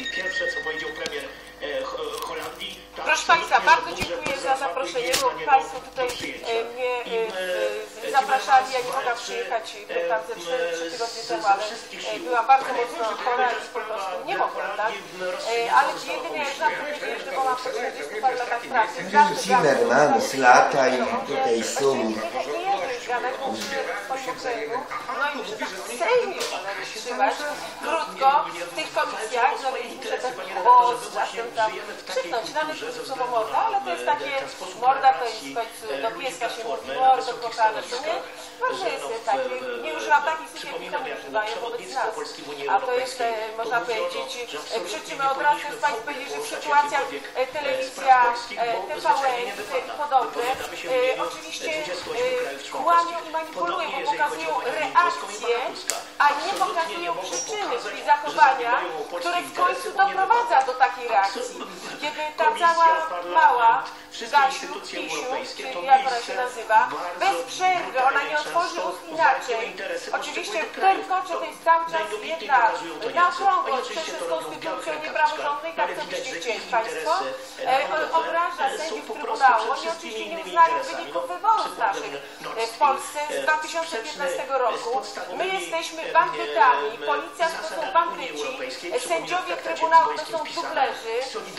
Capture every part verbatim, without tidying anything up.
pierwsze, co powiedział premier Holandii. Proszę Państwa, bardzo dziękuję za zaproszenie, bo Państwo tutaj mnie zapraszali, ja nie mogłam przyjechać tam ze cztery trzy tygodnie temu, ale byłam bardzo mocno chora i po prostu nie mogłam, tak? Ale jedynie żart powiedzieć, że byłam po czterdziestu paru latach pracy. Zimmermans lata i tutaj są. Nie jeżdżę gadać, bo w swoim okręgu, no i muszę tak sejmie trzymać, krótko, w tych komisjach, no i muszę tak o, czasem tam krzyknąć, nawet słowo morda, ale to jest takie, morda to jest w końcu, do pieska się mówi, mordo kochane, to nie? Ważne jest tak, nie używam takich słów, jak to używają wobec nas, a to jest, można powiedzieć, przy czym od razu jest Państwo powiedzieć, że w sytuacjach telewizja, T V N i podobne, oczywiście kłamią i manipulują, bo pokazują reakcje, a nie pokazują przyczyny, czyli zachowania, które w końcu doprowadza do takiej reakcji. Kiedy ta cała mała Gasiu, Kisiu, czyli jak ona się nazywa, bez przerwy, ona nie otworzy ust inaczej. Oczywiście terkocze to jest cały czas jedna na okrągło, przecież konstytucją niepraworządnej, tak co byście chcieli Państwo, e, obraża sędziów Trybunału. Oni oczywiście nie uznają wyników wyborów naszych w Polsce z dwa tysiące piętnastego roku. My jesteśmy bandytami, policja to są bandyci, sędziowie Trybunału to są dublerzy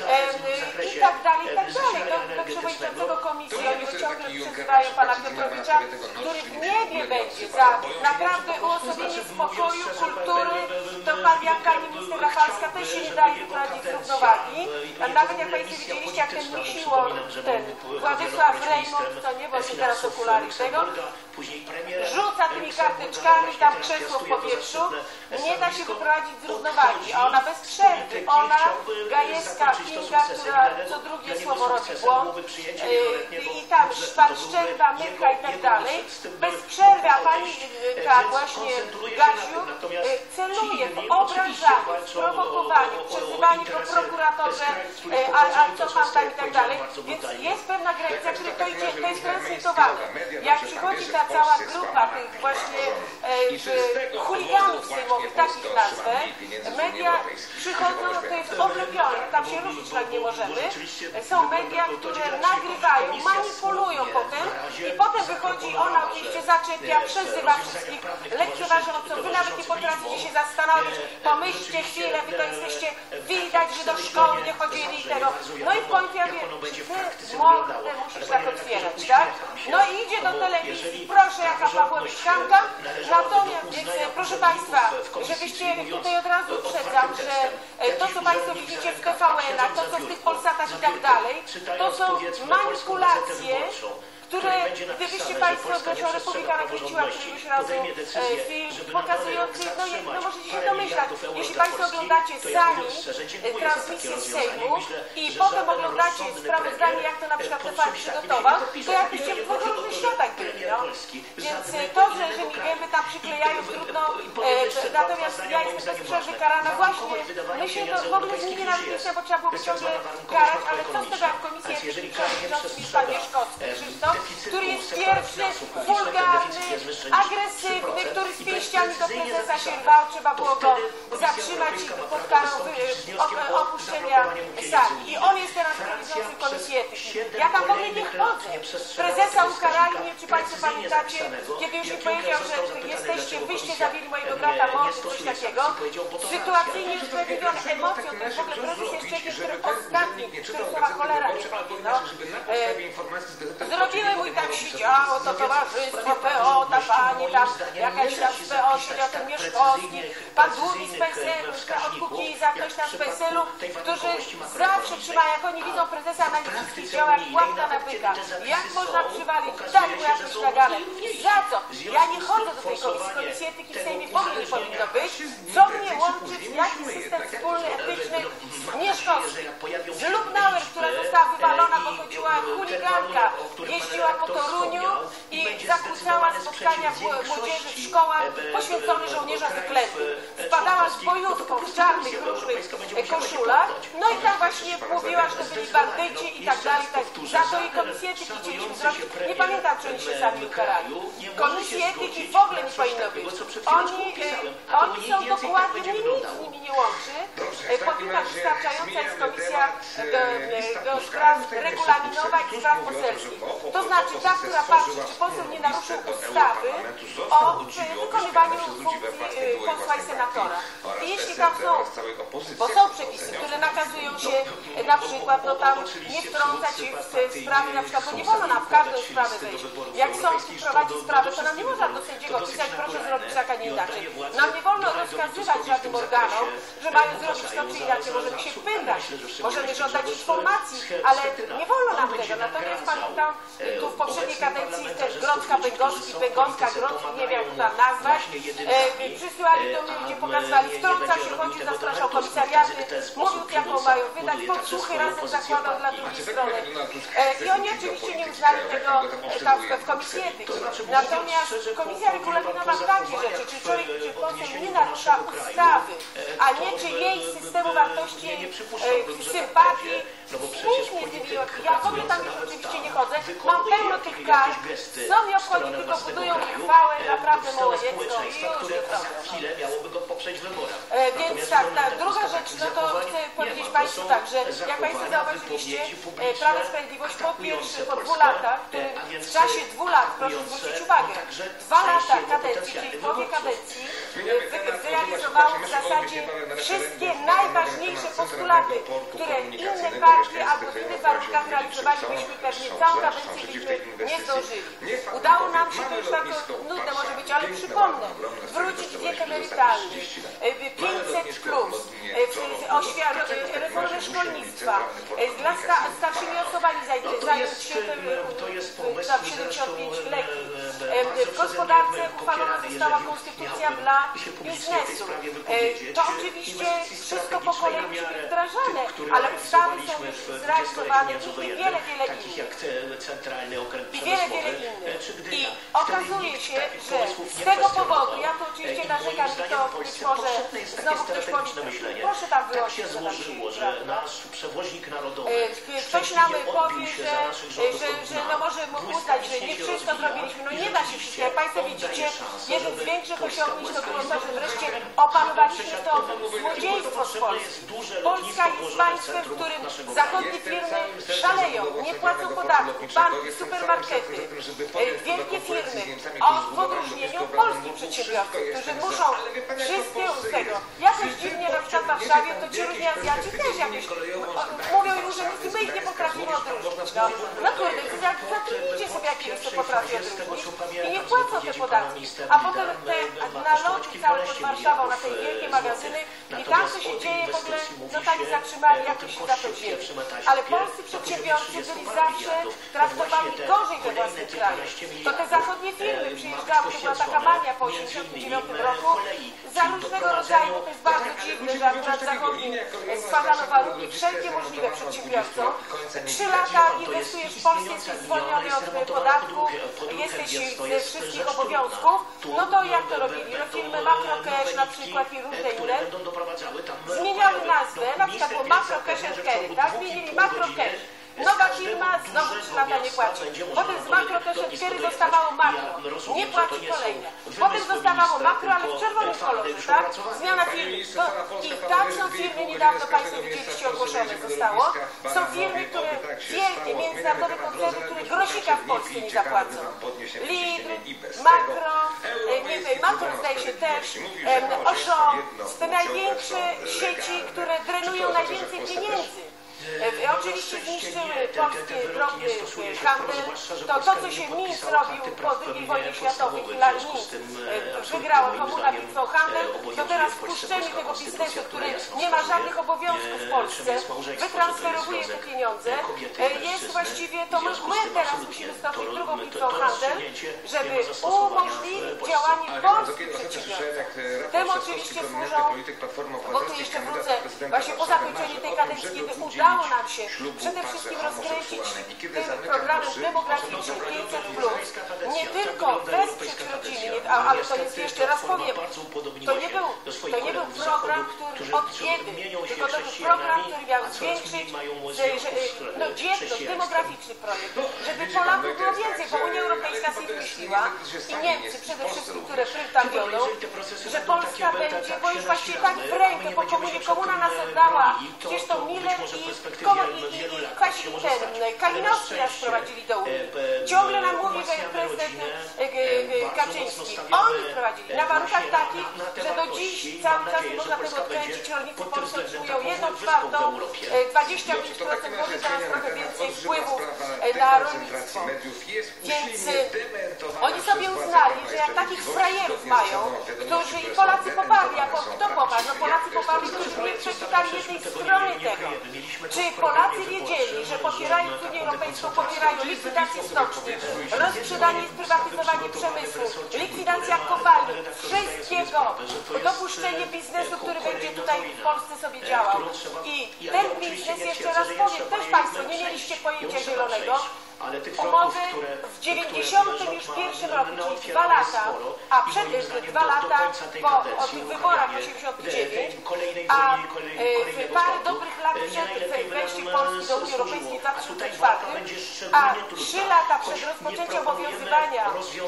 e, i tak dalej, i tak dalej. Do, do przewodniczącego komisji oni ciągle przezywają pana Piotrowicza, który w niebie będzie za naprawdę uosobienie spokoju, kultury. To pan Janka i minister Rafalska też się nie dali wyprowadzić z równowagi. A nawet jak Państwo widzieliście, jak ten Misiło, ten Władysław Rejmont, to nie, bo się teraz okulary tego, rzuca tymi karteczkami tam krzesło w powietrzu, nie da się wyprowadzić z równowagi, a ona bez przerwy, ona, Gajewska, Kinga, która co drugie słowo robi błąd, i tam pan Szczerba, Mycha i tak dalej, bez przerwy, a pani ta właśnie Gasiu celuje w obrażaniu, w prowokowaniu, przezywaniu do prokuratorze, a, a co pan tam i tak dalej, więc jest pewna granica, która to, idzie, to jest transmitowane. Jak przychodzi ta cała grupa tych właśnie e, chuliganów sejmowych, takich nazwę, media przychodzą, to jest oklepione, tam się ruszyć tak nie możemy, są media, które nagrywają, manipulują potem i potem wychodzi, ona oczywiście zaczepia, przezywa wszystkich, lekceważy, co wy nawet nie potraficie się zastanowić, pomyślcie chwilę, wy to jesteście, widać, że do szkoły nie chodzili i tego, no i w końcu ja wiem, ty mordę musisz tak otwierać, tak? No i idzie do telewizji, proszę jaka Pawłowicz-Kamka, natomiast, więc proszę Państwa, żebyście tutaj od razu uprzedzam, że to co Państwo widzicie w T V N-ach, to co w tych Polsatach i tak dalej, to są manipulacje, które, gdybyście Państwo, zresztą Republika nakręciła któregoś razu e, film pokazujący, no, no możecie się domyślać, jeśli Państwo oglądacie zanim e, transmisję z Sejmu i potem oglądacie sprawozdanie, jak to na przykład T V N przygotował, to jakbyście w dwóch różnych światach byli, no. Więc to, że, że mi gęby tam przyklejają trudno, e, natomiast ja jestem bez przerwy karana właśnie, my się to w ogóle z nimi nazwiskiem, bo trzeba byłoby ciągle karać, ale co z tego, jak komisja jest przewodniczący pan Mieszkowski, Krzysztof, który jest pierwszy, wulgarny, agresywny, który z pięściami do prezesa się rwał, trzeba było go zatrzymać pod karą opuszczenia sali. I on jest teraz przewodniczącym Komisji Etyki. Ja tam w ogóle nie chodzę. Prezesa ukarali, nie wiem, czy Państwo pamiętacie, kiedy już mi powiedział, że jesteście, wyście zabili mojego brata mordy, coś takiego. Sytuacyjnie usprawiedliwione emocją, to jest w ogóle prezes jest człowiekiem, który ostatni, który słowa cholera nie powie, no. E, zrobiły mój tak siedziało, to towarzystwo P O, ta pani tam, jakaś tam z P O siedział, ten Mieszkowski, pan Długi z Penselu, od Kukiza, ktoś tam z Penselu, którzy zawsze trzymają, jak oni widzą prezesa na niskich działa, jak łapka na pyta. Jak można przywalić? Daj mu jakąś naganę. Za co? Ja nie chodzę do tej komisji, komisji etyki w Sejmie w ogóle nie powinno być. Co mnie łączy, jaki system wspólny, etyczny z Mieszkowskim? Z Lubnauer, która została wywalona, bo chodziła chuliganka, jeździła po Toruniu i zakłócała spotkania młodzieży w szkołach poświęcone żołnierzom wyklętym. Spadała z bojówką w czarnych, różnych koszulach, no i tam właśnie mówiła, że to byli bandyci i tak dalej. Tak. Za to i komisję etyki chcieliśmy zrobić. Nie pamiętam, czy oni się sami ukarali. Komisji etyki w ogóle nie powinno być. Oni, oni są dokładnie, nic z nimi nie łączy. Powiem tak, wystarczająca jest komisja do, do spraw regulaminowa i spraw poselskich. To znaczy ta, która patrzy, czy poseł nie naruszył ustawy o wykonywaniu funkcji posła i senatora. I jeśli tam są, bo są przepisy, które nakazują się na przykład, no tam nie wtrącać się w sprawy, na przykład, bo nie wolno nam w każdą sprawę wejść. Jak sąd prowadzi sprawę, to nam nie można do sędziego pisać, proszę zrobić tak, a nie inaczej. Nam nie wolno rozkazywać żadnym organom, że mają zrobić to czy inaczej. Możemy się pytać, możemy żądać informacji, ale nie wolno nam tego. Natomiast pamiętam, tu w poprzedniej kadencji też Grodzka, Bęgowski, Bęgowska, Grodzki, nie wiem jak to tam nazwać, e, przysyłali do mnie, gdzie pokazywali, wtrąca się, chodził, zastraszał komisariaty, mówił jaką mają wydać, podsłuchy razem zakładał dla drugiej strony. E, I oni oczywiście nie uznali tego tam w komisji etyki. Natomiast komisja regulaminowa takie rzeczy, czy człowiek, czy poseł nie narusza ustawy, a nie czy jej systemu wartości, e, sympatii, nikt mnie z nimi nie odbija. Ja w ogóle tam oczywiście nie chodzę, mam pełno tych kar, co mi obchodzi, tylko budują chwałę naprawdę małodziecką i już nie chwilę miałoby go poprzeć w wyborach. E, więc tak, ta druga rzecz, no to chcę powiedzieć Państwu tak, że jak Państwo zauważyliście, e, Prawo i Sprawiedliwość po pierwsze, po dwóch latach, który w czasie dwóch lat, proszę zwrócić uwagę, dwa lata kadencji, czyli w połowie kadencji, zrealizowało w zasadzie wszystkie najważniejsze postulaty, które inne partie albo w innych warunkach realizowalibyśmy pewnie całą kadencję byśmy nie zdążyli. Udało nam się, to już tak nudne może być, ale przypomnę, wrócić wiek emerytalny, pięćset plus, reformę szkolnictwa, dla starszymi osobami zająć się tam siedemdziesiąt pięć letnich. W gospodarce uchwalona została konstytucja dla biznesu. To oczywiście wszystko po kolei musi być wdrażane, ale ustawy są już zrealizowane i wiele, wiele innych. I wiele, wiele innych. I okazuje się, że z tego powodu, ja to oczywiście narzekam, i to być może znowu ktoś powie, proszę tam wyłączyć. Tak się złożyło, że nasz przewoźnik narodowy ktoś nam powie, że, że, że no może mógł uznać, że nie wszystko zrobiliśmy. No nie da się wszystko. Jak Państwo widzicie, jeden z większych osiągnięć to było to, że wreszcie opanowaliśmy to złodziejstwo z Polski. Polska jest państwem, w którym zachodnie firmy szaleją, nie płacą podatków, banki, supermarkety, wielkie firmy, o, w odróżnieniu polskich przedsiębiorców, którzy muszą wszystkie z tego. Jakoś dziwnie na przykład w Warszawie to ci różni Azjaci też jakoś mówią już, że my ich nie potrafimy odróżnić. No, no kurde, zatrudnijcie sobie jakiegoś, co potrafi odróżnić i nie płacą te podatki. A potem te naloty całe pod Warszawą na te wielkie magazyny i tam co się dzieje w ogóle, no tak zatrzymali, jak to się za to wzięli. Ale polscy przedsiębiorcy byli zawsze traktowani gorzej we własnym kraju. To te zachodnie firmy przyjeżdżały, to była taka mania po osiemdziesiątym dziewiątym roku, za różnego rodzaju, to jest bardzo dziwne, że akurat zachodnim stwarzano warunki wszelkie możliwe przedsiębiorcom. Trzy lata inwestujesz w Polsce, jesteś zwolniony od podatku, jesteś ze wszystkich obowiązków, no to jak to robili? No firmy Macrocash na przykład i różne inne zmieniały nazwę, na przykład było Macrocash and Carry, tak? Zmienili Macrocash. Nowa firma znowu trzy lata nie płaci. Potem z makro też od Kiery dostawało makro. Nie płaci kolejne. Potem dostawało makro, ale w czerwonym kolorze, tak? Zmiana firmy. I tam są firmy, niedawno Państwo widzieliście, ogłoszone zostało. Są firmy, które wielkie, międzynarodowe koncerny, które grosika w Polsce nie zapłacą. Lidl, Makro, nie wiem, Makro zdaje się też, Auchan, te największe sieci, które drenują najwięcej pieniędzy. E, oczywiście zniszczyły polski drobny handel. To, to co się Minsk robił po drugiej wojnie światowej, Minsk e, wygrała komuna bitwą handel, to teraz wpuszczenie tego biznesu, który nie ma żadnych obowiązków w Polsce, wytransferowuje te pieniądze, e, jest właściwie, to my, my teraz musimy stoczyć drugą bitwą handel, żeby umożliwić działanie polskich przedsiębiorców. Temu oczywiście służą, bo tu jeszcze wrócę, właśnie po zakończeniu tej kadencji, kiedy uda udało nam się przede wszystkim rozkręcić tym programem demograficznym pięćset plus, nie tylko wesprzeć rodziny, nie, a, ale to jest jeszcze raz powiem, to nie był, to nie był program, który od biedy, tylko to był program, który miał zwiększyć że, że, no, dzietność, demograficzny projekt, żeby Polaków było więcej, bo Unia Europejska sobie wymyśliła i Niemcy przede wszystkim, które tam wiodą, że Polska będzie, bo już właściwie tak w rękę, bo komunie, komuna nas oddała, przecież to Miller i, komu, i, i, i Kasi, ten, Kalinowski nas wprowadzili do Unii. Ciągle nam mówi, że prezydent e, e, Kaczyński, oni wprowadzili na warunkach takich, że do dziś cały czas nie można tego odkręcić, rolnicy polscy otrzymują jedną czwartą, dwadzieścia pięć procent może teraz trochę więcej wpływów na rolnictwo. Więc oni sobie uznali, że jak takich frajerów mają, którzy i Polacy poparli, a kto poparł? No Polacy poparli, którzy nie przeczytali jednej strony tego. Czy Polacy wiedzieli, że popierając Unię Europejską popierają likwidację stoczni, rozprzedanie i sprywatyzowanie przemysłu, likwidacja kopalni, wszystkiego, dopuszczenie biznesu, który będzie tutaj w Polsce sobie działał. I ten biznes, jeszcze raz powiem, też Państwo nie mieliście pojęcia zielonego, umowy w dziewięćdziesiątym już pierwszym roku, czyli dwa lata, a przed dwa lata po tych wyborach osiemdziesiątym dziewiątym, a w parę dobrych lat przed wejściem Polski do Unii Europejskiej w dwa tysiące czwartym, a trzy lata przed rozpoczęciem obowiązywania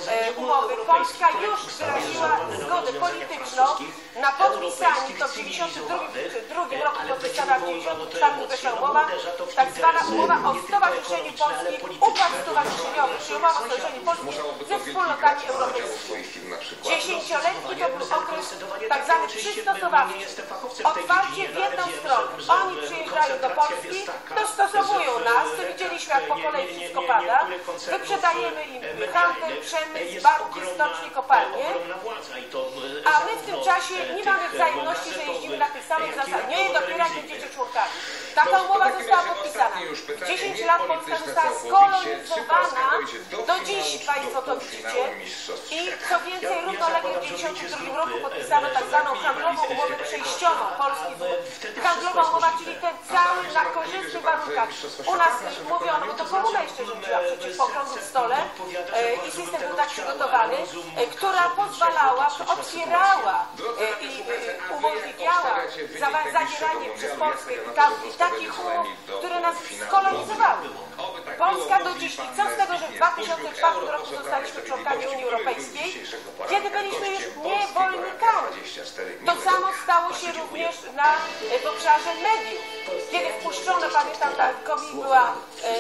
umowy Polska już wyraziła zgodę polityczną na podpisanie, to w dziewięćdziesiątym drugim roku podpisana, w dziewięćdziesiątym czwartym weszła umowa, tak zwana umowa o stowarzyszeniu Polski, układ stowarzyszeniowy, czyli umowa o stowarzyszeniu Polski ze wspólnotami europejskimi. Dziesięcioletni to był okres tak zwany przystosowawczy. Otwarcie w jedną stronę. Oni przyjeżdżają do Polski, dostosowują nas, co widzieliśmy jak po kolei wszystko pada, wyprzedajemy im handel, przemysł, banki, stocznie, kopalnie, a my w tym czasie nie mamy wzajemności, że jeździmy na tych samych zasadach. Nie, dopiero jak będziecie członkami. Taka umowa została podpisana. W dziesięć lat Polska została skolonizowana. Do dziś Państwo to widzicie. I co więcej, równolegle w dziewięćdziesiątym drugim roku podpisano tak zwaną handlową umowę przejściową Polski. Handlowa umowa, czyli ten cały na korzystnych warunkach. U nas mówiono, bo to komuna jeszcze rządziła przecież po okrągłym stole e, i system był tak przygotowany, e, która pozwalała, otwierała e, i e, umożliwiała zawieranie przez Polskę tam, takich umów, które nas skolonizowały. Polska do dziś, i co z tego, że w dwa tysiące czwartym roku zostaliśmy członkami Unii Europejskiej, kiedy byliśmy już niewolnikami. To samo stało się również na w obszarze mediów. Kiedy wpuszczono, pamiętam, ta komi była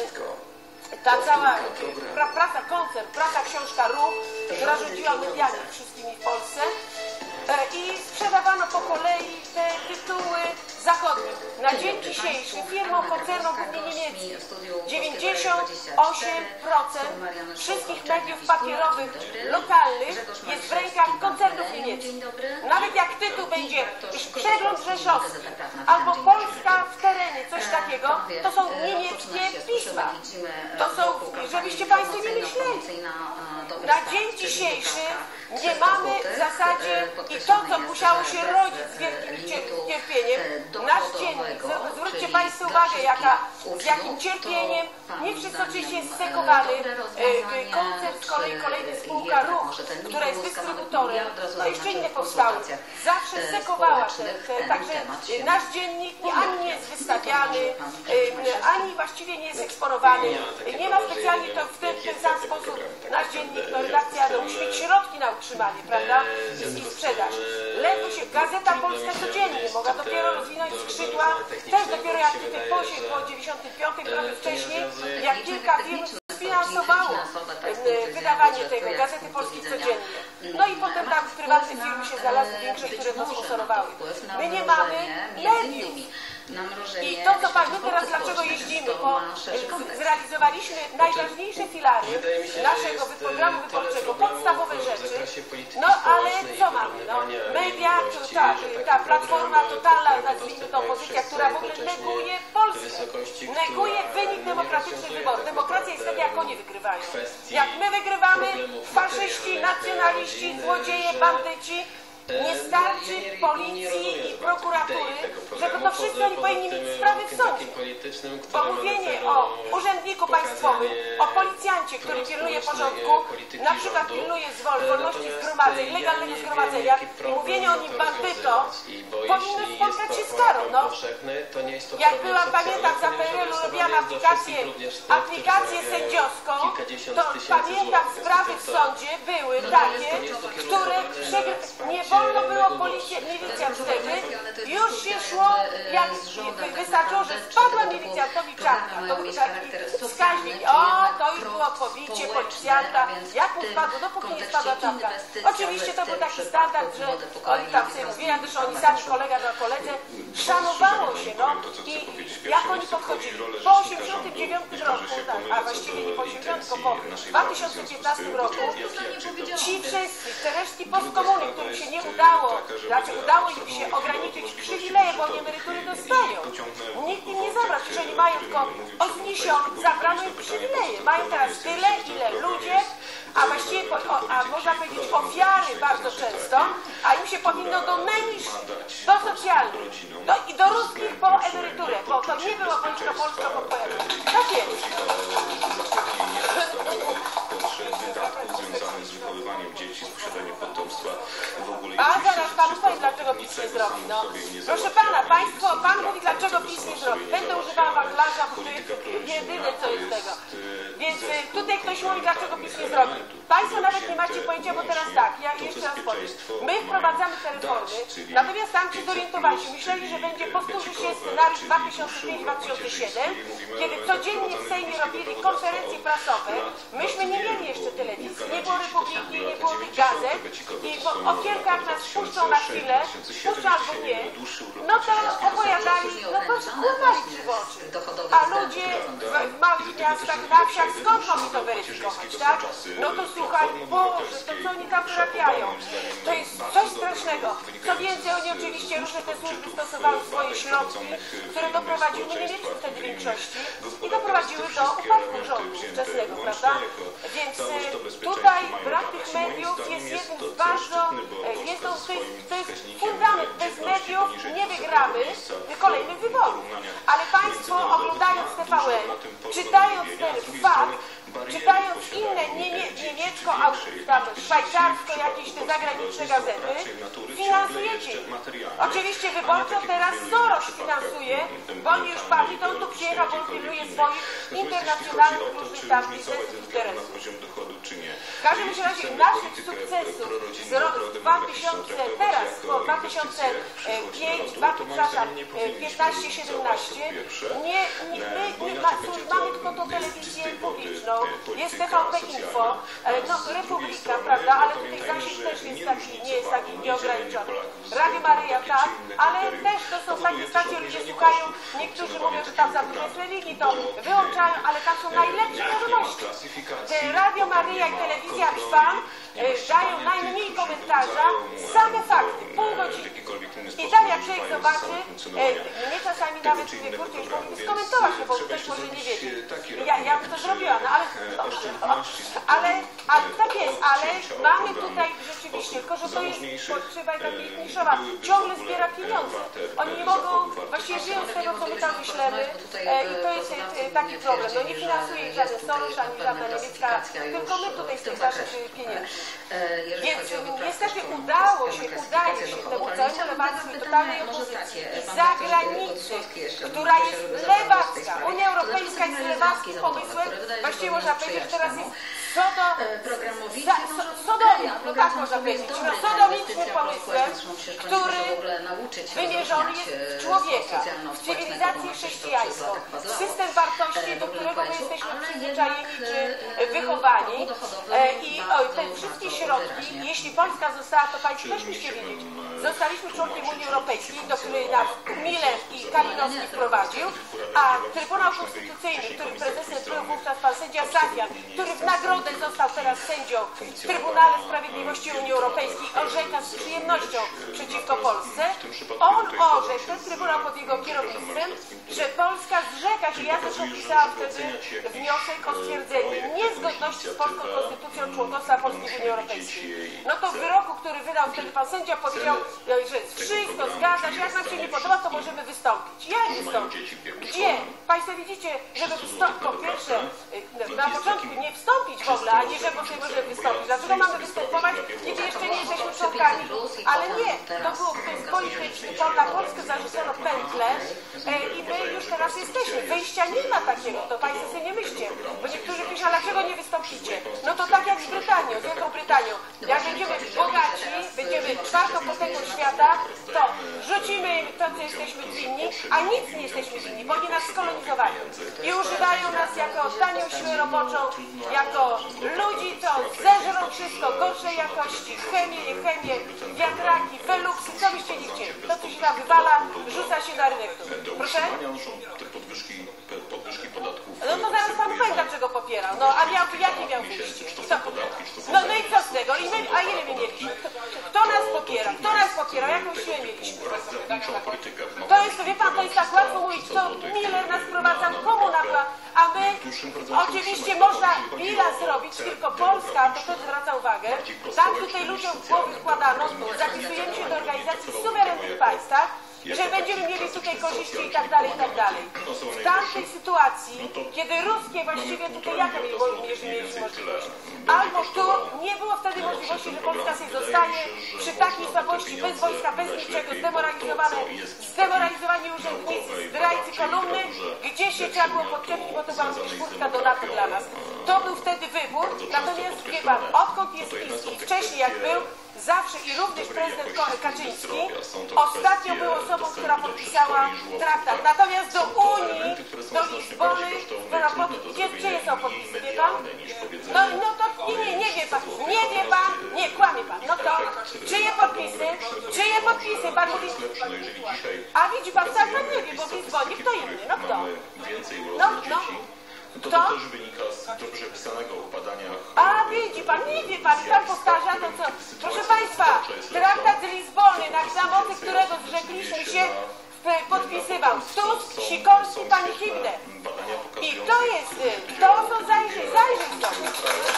e, ta cała pra, prasa, koncert, prasa, książka Ruch, która rządziła mediami wszystkimi w Polsce e, i sprzedawano po kolei te tytuły zachodnie. Na dzień dzisiejszy firmą koncernom głównie niemieckim dziewięćdziesiąt osiem procent wszystkich mediów papierowych lokalnych jest w rękach koncernów niemieckich. Nawet jak tytuł będzie Przegląd Rzeszowski albo Polska w terenie, coś takiego, to są niemieckie pisma. To są, żebyście Państwo nie myśleli. Na dzień dzisiejszy nie mamy w zasadzie i to, co musiało się rodzić z wielkim cierpieniem, nasz dziennik, zwróćcie Państwo uwagę, jaka, z jakim cierpieniem, nie wszyscy oczywiście jest sekowany, koncert z kolei kolejny spółka Ruch, która jest dystrybutorem, no jeszcze inne powstały, zawsze sekowała te, te, także nasz dziennik ani nie jest wystawiany, ani właściwie nie jest eksponowany, nie ma specjalnie to w ten, ten sam sposób nasz dziennik, no redakcja no, musi mieć środki na utrzymanie, prawda, i sprzedaż. Ledwo się, Gazeta Polska codziennie mogła dopiero rozwinąć skrzydła, też dopiero jak tutaj po, po dziewięćdziesiątym piątym, trochę wcześniej, jak kilka firm sfinansowało wydawanie tego Gazety Polskiej codziennie. No i potem tam prywatne firmy się znalazły większe, które to sponsorowały. My nie mamy mediów. I to, co Pan, my teraz dlaczego jeździmy, bo zrealizowaliśmy najważniejsze filary naszego programu wyborczego, podstawowe rzeczy, no ale co mamy? No, media, ta, ta platforma totalna, nazwijmy to opozycja, która w ogóle neguje Polskę, neguje wynik demokratycznych wyborów. Demokracja jest wtedy, jak oni wygrywają. Jak my wygrywamy, faszyści, nacjonaliści, złodzieje, bandyci, nie starczy policji i prokuratury, że to wszystko oni powinni mieć sprawy w sądzie. Bo mówienie o urzędniku państwowym, o policjancie, który pilnuje porządku, na przykład pilnuje zwol, wolności zgromadzeń, legalnego zgromadzenia, i mówienie o nim bandyto, powinno spotkać się z karą. No. Jak byłam, pamiętam, za P R L-u robiłam aplikację, aplikację sędziowską, to pamiętam, sprawy w sądzie były takie, które nie wolno było policja, milicjant wtedy, już się szło, jak wystarczyło, że spadła milicjantowi czapka, to był taki wskaźnik, o, to już było pobicie policjanta, jak mu spadło, dopóki nie spadła czapka. Oczywiście to był taki standard, że oni tam sobie mówili, gdyż oni sami kolega na koledze, szanowało się, no, i jak oni podchodzili. Po osiemdziesiątym dziewiątym roku, tak, a właściwie nie po osiemdziesiątym, tylko po dwa tysiące piętnastym roku, ci wszyscy, te resztki postkomuny, którym się nie udało, znaczy udało im się ograniczyć przywileje, bo oni emerytury dostają. Nikt im nie zabrał, jeżeli mają tylko o zniesiony, zabrano im przywileje. Mają teraz tyle, ile ludzie, a właściwie, o, a można powiedzieć ofiary bardzo często, a im się powinno do najniższych, do socjalnych, do, i do ruskich po emeryturę, bo to nie było wojsko polsko po emeryturę. Tak jest. Związane z wychowywaniem dzieci, z posiadaniem potomstwa, w ogóle. A zaraz panu powiem, dlaczego PiS nie zrobi. No. Proszę pana, państwo, pan mówi, dlaczego PiS nie zrobi. Będę używała wachlarza, bo to jest jedyne, co jest tego. Więc tutaj ktoś mówi, dlaczego PiS nie zrobi. Państwo nawet nie macie pojęcia, bo teraz tak, ja jeszcze raz powiem. My wprowadzamy te reformy, natomiast tam się zorientowali się, myśleli, że będzie powtórzył się scenariusz dwa tysiące piąty dwa tysiące siódmy, kiedy codziennie w Sejmie robili konferencje prasowe. Myśmy nie mieli jeszcze telewizji, nie było Republiki, nie było tych gazet i w okienkach nas puszczą na chwilę, puszczą albo nie, no to opowiadali, no to skłamali przy oczy. A ludzie w małych miastach, na wsiach, skąd mogą to weryfikować, tak? No to słuchaj, Boże, to co oni tam wyrabiają? To jest coś strasznego. Co więcej, oni oczywiście różne te służby stosowały swoje środki, które doprowadziły, my nie mieliśmy wtedy większości, i doprowadziły do upadku rządu ówczesnego, prawda? Więc tutaj brak tych mediów jest jednym z bardzo, jest to, to, jest, to jest fundament. Bez mediów nie wygramy kolejnych wyborów. Ale państwo, oglądając T V N, czytając ten fakt, czytając inne niemie, niemiecko, tam, szwajcarsko, jakieś te zagraniczne gazety, finansujecie. Oczywiście wyborczo teraz Soros finansuje, bo oni już padli, to on tu przyjechał, bo on pilnuje swoich internacjonalnych różnych tam biznesów interesów. W każdym razie naszych sukcesów z roku dwa tysiące, teraz, po dwa tysiące piąty, piętnaście siedemnaście, nie, nie, my nie ma, mamy tylko tą telewizję publiczną, jest T V P Info, no Republika, prawda, ale tutaj zasięg też jest taki, nie jest taki nieograniczony. Radio Maryja, tak, ale też to są takie stacje, ludzie słuchają, niektórzy mówią, że tam za dużo jest religii, to wyłączają, ale tam są najlepsze wiadomości. Radio Maryja i telewizja Trwam dają najmniej komentarza, same fakty, pół godziny. I tam jak człowiek zobaczy, mnie czasami nawet nie kurczę, już powinien skomentować, bo ktoś może nie wiedzieć. Ja, ja bym to zrobiła, no ale dobrze. Ale, ale tak jest, ale mamy tutaj rzeczywiście, tylko że to jest potrzeba takiej niszowa, ciągle zbiera pieniądze. Oni nie mogą, właściwie żyją z tego, co my tam wyślemy i to jest taki problem. No nie finansuje ich żaden Soros, ani żadna niemiecka, tylko my tutaj z tych naszych pieniędzy. Więc niestety udało się, udaje się temu całemu lewactwu i totalnej opozycji i zagranicy, która jest lewacka. Unia Europejska jest lewackim pomysłem. Właściwie można powiedzieć, że teraz jest sodo, za, so, sodomia, no tak można powiedzieć, no sodomicznym pomysłem, który wymierzony jest w człowieka, w cywilizację chrześcijańską, w system wartości, do którego my jesteśmy przyzwyczajeni czy wychowani. I o, te wszystkie środki, jeśli Polska została, to Państwo też musicie wiedzieć, zostaliśmy członkiem Unii Europejskiej, do której nas mile i Kalinowski wprowadził, a Trybunał Konstytucyjny, którym prezesem był wówczas pan sędzia Safian, który w nagrodę został teraz sędzią w Trybunale Sprawiedliwości Unii Europejskiej, orzeka z przyjemnością przeciwko Polsce. On orzekł, ten Trybunał pod jego kierownictwem, że Polska zrzeka się, ja też opisałam wtedy wniosek o stwierdzenie niezgodności z polską konstytucją członkostwa Polski w Unii Europejskiej. No to w wyroku, który wydał wtedy pan sędzia, powiedział, że wszystko zgadza się, jak nam się nie podoba, to możemy wystąpić. Jak wystąpić? Gdzie? Państwo widzicie, żeby wystąpić, po pierwsze, na początku nie wstąpić w ogóle, a nie że sobie możemy wystąpić. Dlaczego mamy występować, kiedy jeszcze nie jesteśmy członkami? Ale nie, to było, to jest polityczne. Na Polskę zarzucono pętlę e, i my już teraz jesteśmy. Wyjścia nie ma takiego, to Państwo sobie nie myślcie. Bo niektórzy piszą, dlaczego nie wystąpicie? No to tak jak z Brytanią, z Wielką Brytanią. Jak będziemy bogaci, będziemy czwartą potęgą świata, to rzucimy im to, co jesteśmy winni, a nic nie jesteśmy winni, bo oni nas skolonizowali. I używają nas jako tanią siłę roboczą, jako ludzi, co zeżrą wszystko, gorszej jakości, chemię, nie chemię, wiatraki, weluksy, co byście nie chcieli. To, co się tam wywala, rzuca się na rynek. Proszę? Te podwyżki, podwyżki podatków. No to zaraz pan powie, dlaczego popierał. No a miał, jakie miał wyjście? Kto? No, no i co z tego? I my, a ile my mieliśmy? Kto nas popiera? Kto nas popiera? Jaką siłę mieliśmy? To jest, wie pan, to jest tak łatwo mówić, co Miller nas wprowadza, komu napła, a my oczywiście można bilans zrobić, tylko Polska, to też zwraca uwagę, tak tutaj ludziom w głowy wkładano, zapisujemy się do organizacji w suwerennych państwach, że będziemy mieli tutaj korzyści i tak dalej, i tak dalej. W tamtej sytuacji, kiedy ruskie właściwie tutaj jaka mieliśmy możliwość? Albo tu nie było wtedy możliwości, że Polska sobie zostanie przy takiej słabości, bez wojska, bez niczego, zdemoralizowane, zdemoralizowani urzędnicy, zdrajcy kolumny, gdzie się trzeba było podczepić, bo to była szkórka do NATO dla nas. To był wtedy wybór, natomiast wie pan, odkąd jest PiS i wcześniej jak był, zawsze i również prezydent Kaczyński ostatnio był osobą, która podpisała traktat. Natomiast do Unii, do Lizbony, gdzie, gdzie są podpisy, wie pan? No, no to nie, nie, nie wie pan, nie wie pan, nie, kłamie pan. No to czyje podpisy? Czyje podpisy? Pan mówi, a widzi pan, wcale pan nie wie, bo w Lizbonie kto inny, no kto? No, no. To, to też wynika z dobrze pisanego w badaniach. A widzi pan, nie wie pan, pan powtarza to co? Proszę państwa, traktat z Lizbony, na mocy którego zrzekliśmy się, podpisywał Tusk, Sikorski, pani Hibner. I to jest, to są zajrzyj, zajrzyj sobie.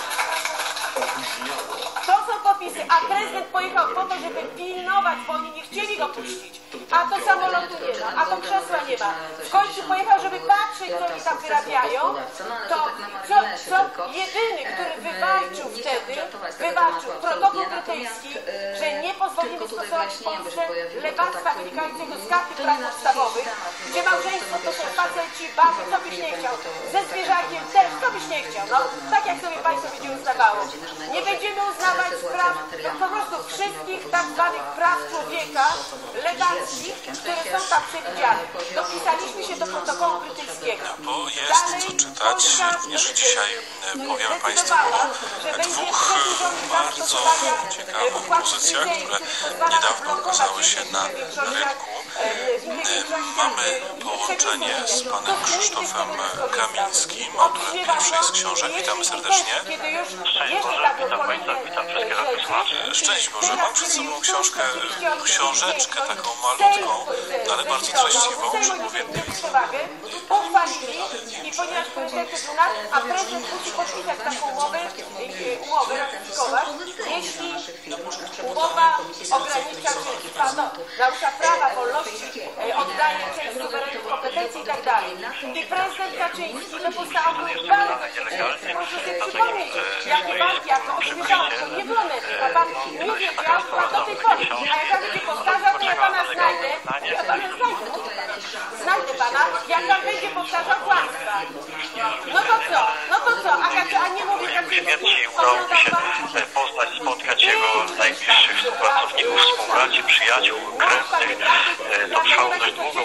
To są podpisy, a prezydent pojechał po to, żeby pilnować, bo oni nie chcieli go puścić. A to samolotu nie ma, a to krzesła nie ma. W końcu pojechał, żeby patrzeć, co oni tam wyrabiają. To co, co jedyny, który wywalczył wtedy, wywalczył protokół brytyjski, że nie pozwolimy stosować w Polsce lewactwa wynikającego z karty praw podstawowych, gdzie małżeństwo to są faceci, baby, co byś nie chciał, ze zwierzakiem też, co byś nie chciał. No, tak jak sobie państwo będzie uznawało. Nie będziemy uznawać spraw, no, po prostu wszystkich tak zwanych praw człowieka, lewackich, które są tam przewidziane. Dopisaliśmy się do protokołu brytyjskiego. Bo jest co czytać. Również dzisiaj powiemy Państwu o dwóch bardzo ciekawych pozycjach, które niedawno ukazały się na rynku. Mamy połączenie z panem Krzysztofem Kamińskim, autorem pierwszej z książek. Witamy serdecznie. Szczęść Boże, mam przed sobą książkę, książeczkę taką malutką, ale bardzo treściwą, przepowiednią. Pochwalili i ponieważ prezydent trybunał, a prezydent musi podpisać taką umowę, umowę ratyfikować, jeśli umowa ogranicza, czy no, narusza prawa, wolności, oddaje część suwerennych kompetencji i tak dalej. I prezydent Kaczyński to postanowił walkę. Proszę sobie przypomnieć, jakie walki, jak to ośmieszało, to nie było nety, a pan nie wiedział, pan do tej pory. A jak pan będzie powtarzał, to ja pana znajdę, ja pana znajdę. Znajdę pana, jak pan będzie powtarzał kłamstwa. No to co? No to co? A, a nie mówię Śmierci udało mi się poznać, spotkać jego najbliższych współpracowników, współbraci, przyjaciół, krewnych. To trwało dość długo, bo pierwszy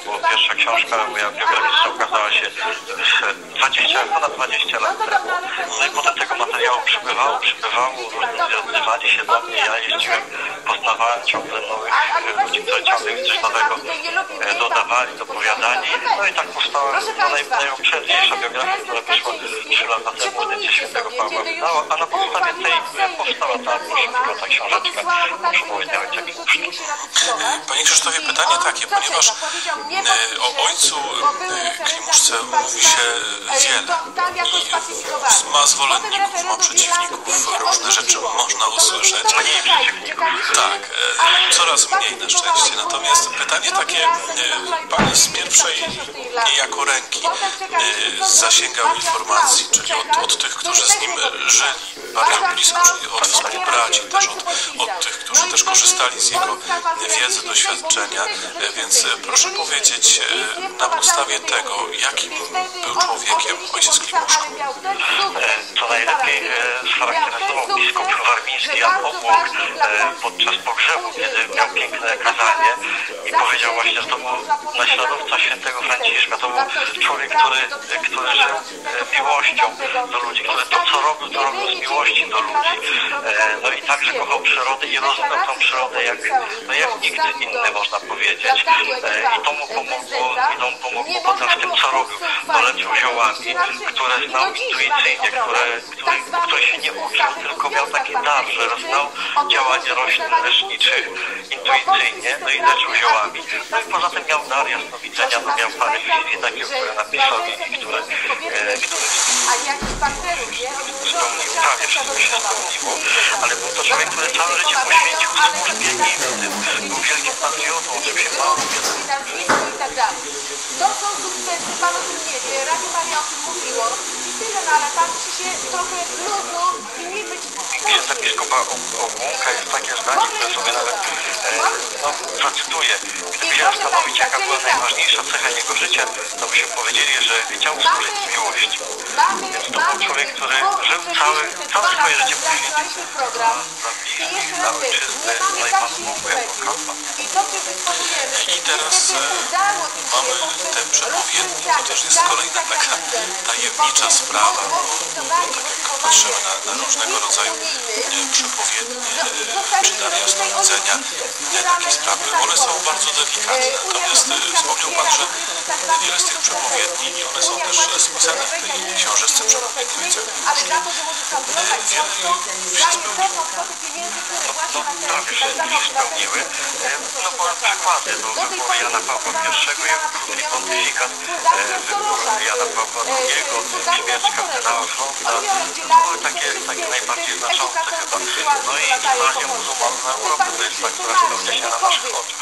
pierwsza książka, moja biograficzna ukazała się dwadzieścia, ponad dwadzieścia lat temu. No i potem tego materiału przybywało, przybywało, ludzie odzywali się do mnie, ja jeździłem, poznawałem ciągle nowych ludzi, którzy ciągle mi coś nowego dodawali, dopowiadali. No i tak powstała najobszerniejsza biografia, która wyszła trzy lata temu, edycja Świętego Pawła Wydała, a na podstawie tej powstała ta broszurka, ta książeczka, przypowiedziałeś jak Panie Krzysztofie, pytanie takie, ponieważ e, o ojcu e, Klimuszce mówi się wiele i ma zwolenników, ma przeciwników, różne rzeczy można usłyszeć. Tak, e, coraz mniej na szczęście. Natomiast pytanie takie, e, pan z pierwszej niejako ręki e, zasięgał informacji, czyli od, od tych, którzy z nim żyli bardzo blisko, czyli od współbraci, też od, od tych, którzy też korzystali z jego wiedzy, doświadczenia, więc proszę powiedzieć na podstawie tego, jakim był człowiekiem ojciec Klimuszko. Co najlepiej scharakteryzował biskup warmiński Jan Obłok podczas pogrzebu, kiedy miał piękne kazanie i powiedział właśnie, że to był naśladowca świętego Franciszka, to był człowiek, który, który żył miłością do ludzi, który to co robił, to robił z miłości do ludzi. No i także kochał przyrodę i rozumiał tą przyrodę jak, no jak nikt inny, można powiedzieć. I to mu pomogło, i to mu pomogło potem w tym, co robił. To leczył ziołami, które znał intuicyjnie, które, który, który się nie uczył, tylko miał taki dar, że znał działanie roślin leczniczych intuicyjnie, no i leczył ziołami. No i poza tym miał dar jasnowidzenia, no miał parę wizji takie, które napisał i które, e, które spełnił, prawie wszystko się spełniło, ale był to człowiek, który całe życie poświęcił służbie innym, był wielkim patriotą, o czym się mało To są sukcesy, pan o tym nie wie, Radio Maria o tym mówiło. Tyle, no ale pan musi się trochę luzu i nie być... Księdza biskupa Obłąka jest takie zdanie, które sobie nawet e, no, zacytuję. Gdyby się zastanowić, jaka była najważniejsza cecha jego życia, to byśmy powiedzieli, że chciał służyć z miłości. Więc to był człowiek, który żył całe, całe swoje życie poświęcił dla bliskich, dla ojczyzny, dla i Pan Bóg jako kapłan. I teraz mamy te przepowiednie, to też jest kolejna taka tajemnicza sprawa, bo, bo tak jak patrzymy na, na różnego rodzaju przepowiednie, czy dane jasnowidzenia, takie sprawy, one są bardzo delikatne. Natomiast wspomniał pan, że wiele z tych przepowiedni i one są też spisane w tej książeczce przepowiedni ojca Klimuszki. Wiele się spełniło. No, prawie wszystkie się spełniły. No po przykłady, no wybór Jana Pawła pierwszego, jego krótki pontyfikat, wybór Jana Pawła drugiego, śmierć kardynała Fronta, to były takie, takie najbardziej znaczące chyba. No i inwazja muzułmanów na Europę, to jest ta, która spełnia się na naszych oczach.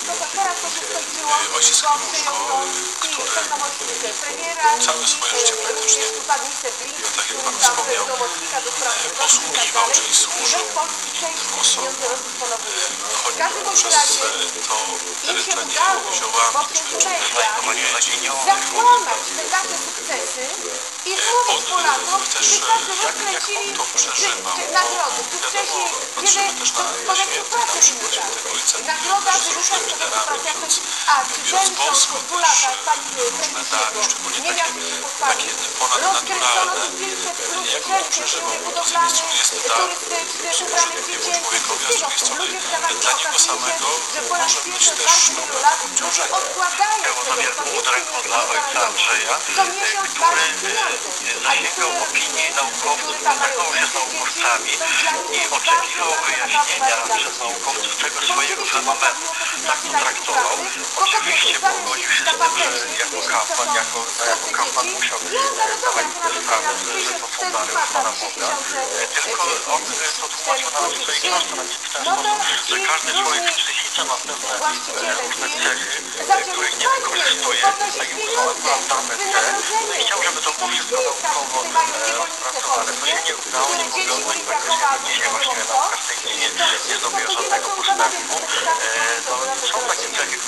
Ojciec Klimuszko, który całe swoje życie praktycznie, tak jak pan wspomniał, posługiwał, czyli służył innym osobom. Choćby poprzez to leczenie ziołami, czy znajdowanie zakłamać te nasze sukcesy i mówić Polakom, że każdy rozkręcili nagrody. Tu wcześniej, kiedy podeszły pracę wynika. Nagroda wynika z tego pracy, a czy ten rząd po dwóch latach pani Kręckiego nie miał się pochwalić. Rozkręcono pięćset plus wszelkie firmy budowlane, turystyczne, ubrane dziecięce, wszystkiego. Ludzie zdawali się okazję, że po raz pierwszy od bardzo wielu lat ludzie odkładają Było to wielką udręką dla ojca Andrzeja, który zasięgał opinii naukowców, kontaktował się z naukowcami i oczekiwał wyjaśnienia przez naukowców tego swojego fenomenu. Tak to traktował. Oczywiście pogodził się z tym, że jako kapłan, jako, jako kapłan musiał dawać sobie sprawę, że to są dary od Pana Boga. Tylko on to tłumaczył nawet w swojej książce w ten sposób, że każdy człowiek w psychice ma pewne różne cechy, których nie wykorzystuje, a i akurat damy te. No i chciał, żeby to było wszystko naukowo rozpracowane. To się nie udało, nie powiodło i praktycznie dzisiaj właściwie nauka w tej chwili nie, nie zdobyła żadnego postępu. No, są takie cechy,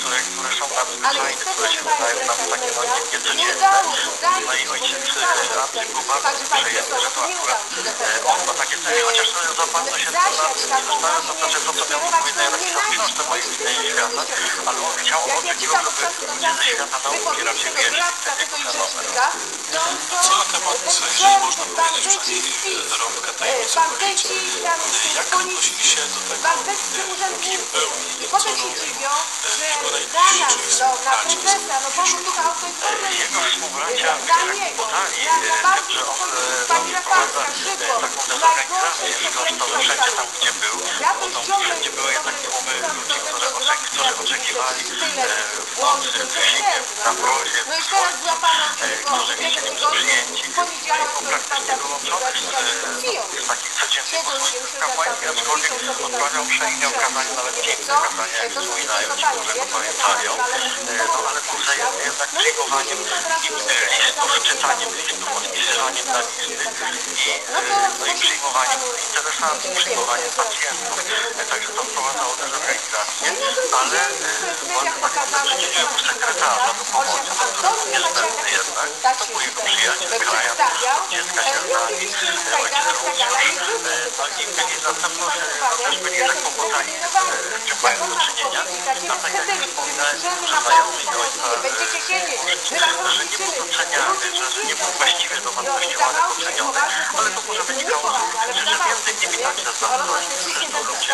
które, które są nadzwyczajne, Ale niestety które się nie mają wydają nam takie no, media. nie- Nie niecodzienne. udało się, zdaje No i się, ojciec nie udało się. Andrzej był bardzo Także pani przyjemny, że to profesor, nie akurat udało się do e, tego. on ma takie coś, chociaż to za bardzo się Zasiać nie taką dostałem, to właśnie, znaczy to, co miał skierować mówić, to ja nie napisał na książkę mojej świata, ale on chciał, on jak ja oczekiwał, czytam od żeby czasu do ludzie ze czasu świata nauki raczej wypowiedzi tego wiedzieli, Gradka, tego i rzecznika, to Co na temat, jeżeli można powiedzieć, przynajmniej rąbka tajemnicy powiedzieć, bandyci, tam jak odnosili się do tego, bandyccy kim urzędnicy. był I i co potem się robił dziwią, że jego za najbliżsi, nas, czyli no, na braci ze prezesa, no bo sobą. tu autorytetem jego współbracia za jak niego, podali, na e, najbardziej że on spokojnie, e, pani Rafalska, wprowadza, e, szybko, taką najgorsze dezorganizację i go przekleństwo to wszędzie tam, szalone. gdzie był, Ja bo to tam ciągle wszędzie były jednak tłumy ludzi, które, zrobić, oczek, którzy oczekiwali tyle e, błądów, nocy, że wysiłkiem, nie, na no. mrozie, No i w teraz słońcu, złapano e, tylko którzy w mieli jednym być tygodniu, przyjęci, w poniedziałek jako to jest praktycznie tam wyłączonych z, piją. z takich codziennych Siedzą ludzie, posłów myślę, że kapłańskich, tam aczkolwiek piszą sobie odprawiał tam przeilnie tam okazania, nawet nie wiem piękne co, okazania, jak to są wspominają tylko ci, panie, którzy ja to nie wiem, pamiętają, ale E, no ale tu wzajemnie jednak no i przyjmowaniem później od razu listów, czytaniem listów, odpisywaniem na listy i, e, no i przyjmowaniem interesantów, przyjmowaniem pacjentów. E, Także to wprowadzało też organizację, ale e, on rzeczywiście był sekretarzem pomocy, który niezbędny jednak, to był jego przyjaciel, krajan, dziecka się znali, ojciec również, e, no i byli na pewno, że no, też byli tak pokłócani, z czym mają do czynienia. No tak jak wspominałem, znający ojca będziecie siedzieć, my że, wam że nie był rozliczymy. doceniany, że, że nie był właściwie do wartościowany, doceniony, ale to może wynikało z różnicy, że między nimi także zazdrość, że ludzie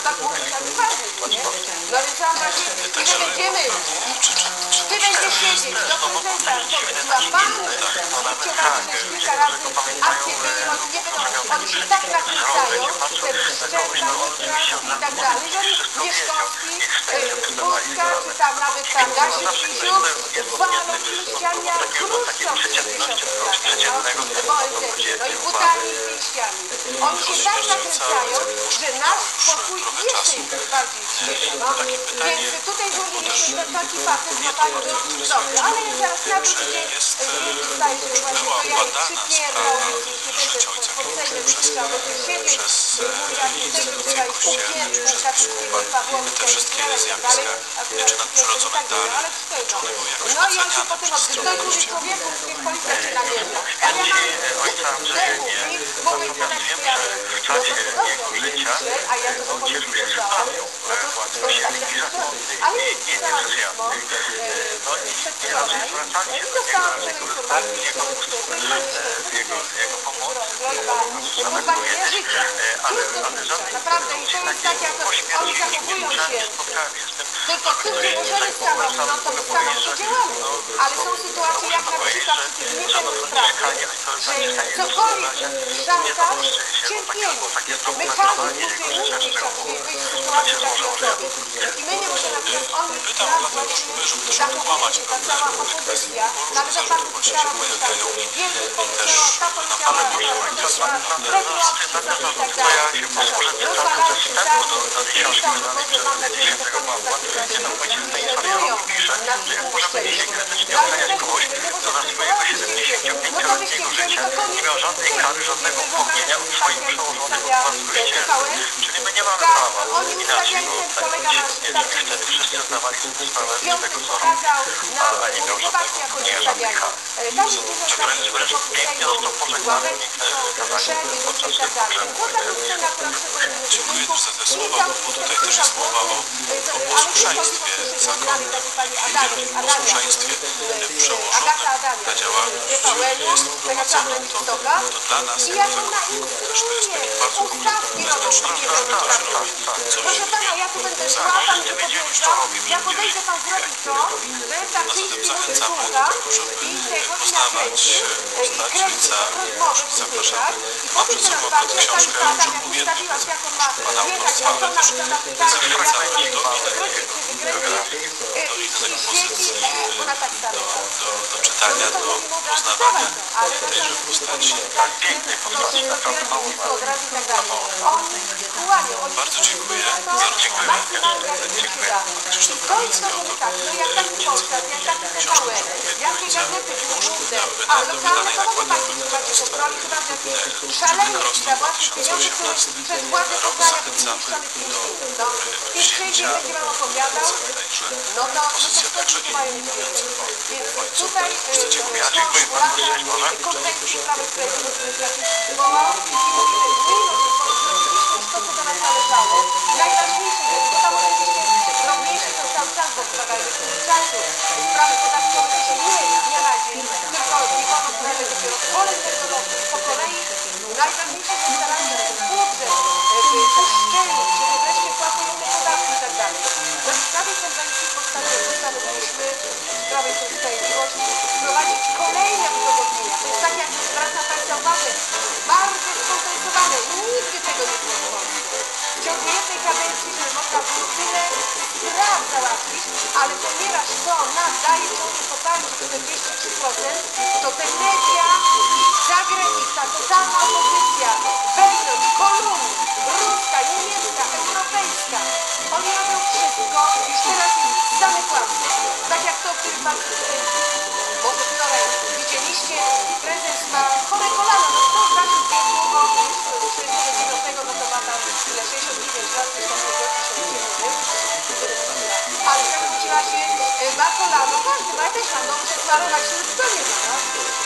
No więc on właśnie, że będziemy, ty będziesz siedzieć do prezesa, złapany, zlikwidowane też kilka razy akcje były, oni nie będą, oni się tak nakręcają, te szczęta, i tak dalej, że oni Mieszkowski, Budka, czy tam nawet tam Gasiu Krzysiu, walą liściami jak kruszczą no i butami i pięściami. Oni się tak nakręcają, że nasz pokój jeszcze jest bardziej cieszy. No, więc tutaj złożyliśmy ten taki facet, no tak był dobry, ale ja zaraz na drugi dzień zdaje się właśnie, to ja ich przypierdolę, nie będę pod Sejmem krzyczał, bo tu siedzieć, mój architekt była i kupienką, Kaczyńskiego, Pawłowicza i tak dalej, a tu architekty tak dalej, ale wszystko no i on się potem odbył, no i mówi człowieku, niech policja się namierza. A ja mam ojca Andrzeja nie, natomiast wiem, że w czasie jego życia on cieszył się sympatią władzy siebie ale i nie nieprzyjaznych. No i nieraz zwracali się do niego, że korzystali z jego usług, z jego, z jego pomocy, samego kiedyś, ale, ale żadnych naprawdę i to jest tak, jak oni zachowują się. Tylko tu nie możemy stanąć, no to my stanąć to działamy. Ale są sytuacje jak na przykład w niepełnosprawnych, że cokolwiek, szantaż, cierpienie. Mechanizm, który musi być w sytuacji takiej osoby. I my nie możemy, natomiast oni nas właśnie zachowują się, ta cała opozycja, nawet jak pan wybrała powiedział, wielki powiedziała, ta powiedziała, podeszła, regulacja i tak dalej. Rozwalają się tak, że tam może mam nadzieję, że pan nie tam będzie w tej historii rok pisze, że jak można będzie się krytycznie oceniać kogoś, kto za swojego siedemdziesięciopięcioletniego życia nie miał żadnej kary, żadnego upomnienia od swoich przełożonych od własnych ścieżek. Czyli my nie mamy prawa inaczej go ocenić. Nie wiem, wtedy wszyscy zdawali sobie sprawę z tego, co robi, a nie miał żadnego upomnienia, żadnej kary. Czy wręcz, wręcz pięknie został pożegnany, piękne kazanie podczas tego pogrzebu. Dziękuję też za te słowa, bo tutaj też jest mowa o, o posłuszeństwie zakonu i o posłuszeństwie przełożonym na działalność zakonu. To, to dla nas, I jako jak zakonu, ona też to jest taki bardzo ustawki bezpieczny robi coś proszę pana, ja tu będę szła, pan mi podjeżdżał, ja podejdę, pan zrobi to, że Kaczyński mówi słucha i tego i na kręci, i kręci rozmowy wysyłać i potem teraz patrzę, jak pani Adam, jak ustawiłaś, jak on ma jechać, jak ona na pytanie, jak on ma wrócić, czy wykręci, i świeci, ona tak samo. pytania do poznawania tejże postaci. Tak, pięknej postaci, od razu i tak dalej. Oni kłamią, oni Bardzo dziękuję za rozmowę. Dziękuję. Dość to, że tak, no jak taki Polsat, jak taki T V N, jakie gazety były główne, a lokalne to mogą Państwo zobaczyć, że brali chyba w jakieś szaleństw za własne pieniądze, które przez władze poznają zniszczone pieniądze. No, i przyjdzie, będzie Wam opowiadał, no to, no to wtedy nie mają nic więcej. Więc tutaj Ja dziękuję Panu, szczęść Boże. konwencje prawa i sprawiedliwości wywołał i mówimy, mimo że zrobiliśmy już to, co do nas należało, najważniejsze jest, bo tam oczywiście drobniejsze są cały czas, bo wymagają czasu. Sprawy podatkowe to się nie jest z dnia na dzień, tylko nie wolno wdrażać dopiero w kolejnego roku. Po kolei najważniejsze jest staranie się ten budżet uszczelnić, żeby wreszcie płacono te podatki i tak dalej. Na podstawie konwencji podstawowej zarobiliśmy w Prawie i Sprawiedliwości wprowadzić kolejne udogodnienia. To jest tak, jak zwraca Państwa uwagę, bardzo skompensowane. Nigdy tego nie było w Polsce. W ciągu jednej kadencji, że można było tyle spraw załatwić, ale ponieważ to nam daje ciągle poparcie czterdzieści trzy procent, to te media zagraniczna, totalna opozycja, wewnątrz, kolumn, ruska, niemiecka, europejska, oni robią wszystko, już teraz jest same kłamstwo. Tak jak to, który Państwo tutaj może wczoraj widzieliście, prezes ma chore kolano, no to w naszym wieku od sześćdziesiątego dziewiątego, no to ma tam tyle, sześćdziesiąt dziewięć lat, coś tam ale w każdym razie ma kolano, każdy ma, ja też mam, no przesmarować się, kto nie ma, no.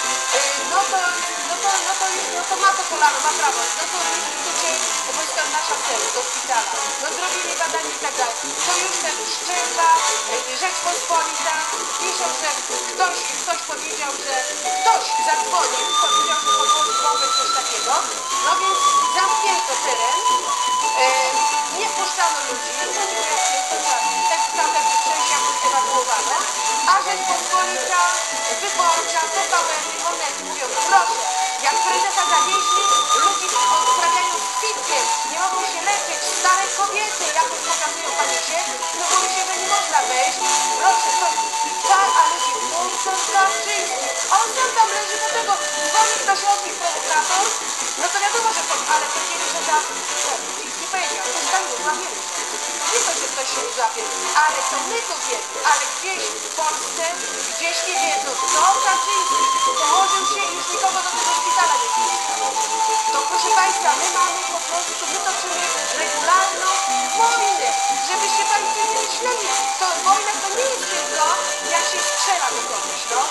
No to, no to, no to, no to ma to kolano, ma prawo, no to idziecie, bo jest tam nasza cel do szpitala, no zrobili badanie i tak dalej. To już ten Szczępa, Rzeczpospolita, piszą, że ktoś, ktoś powiedział, że ktoś zadzwonił, powiedział, że podłożył bombę, coś takiego, no więc zamknięto teren, e, nie wpuszczano ludzi, no to nie wiem, to tak trochę część jakby ewakuowano, a Rzeczpospolita, Wyborcza, T V N, Onety mówią, proszę, jak prezesa zawieźli, ludzi odprawiają z kwitkiem, nie mogą się leczyć, stare kobiety, jakoś pokazują panicie, no mówi się, że nie można wejść, proszę, to tak, ale się Polsce Kaczyński, a on tam tam leży, do tego dzwoni ktoś od nich prowokator, no to wiadomo, że pod, ale to kiedy że tam, no, nie powiedział, to tam już złapiemy się. Nie to, że ktoś się złapie, ale to my to wiemy, ale gdzieś w Polsce, gdzieś nie wiedzą, kto Kaczyński położył się i już nikogo do tego szpitala nie wpuszcza. To proszę Państwa, my mamy po prostu, my toczymy regularną wojnę, żebyście Państwo nie myśleli, to wojna to nie jest tylko, jak się strzela do kogoś, no.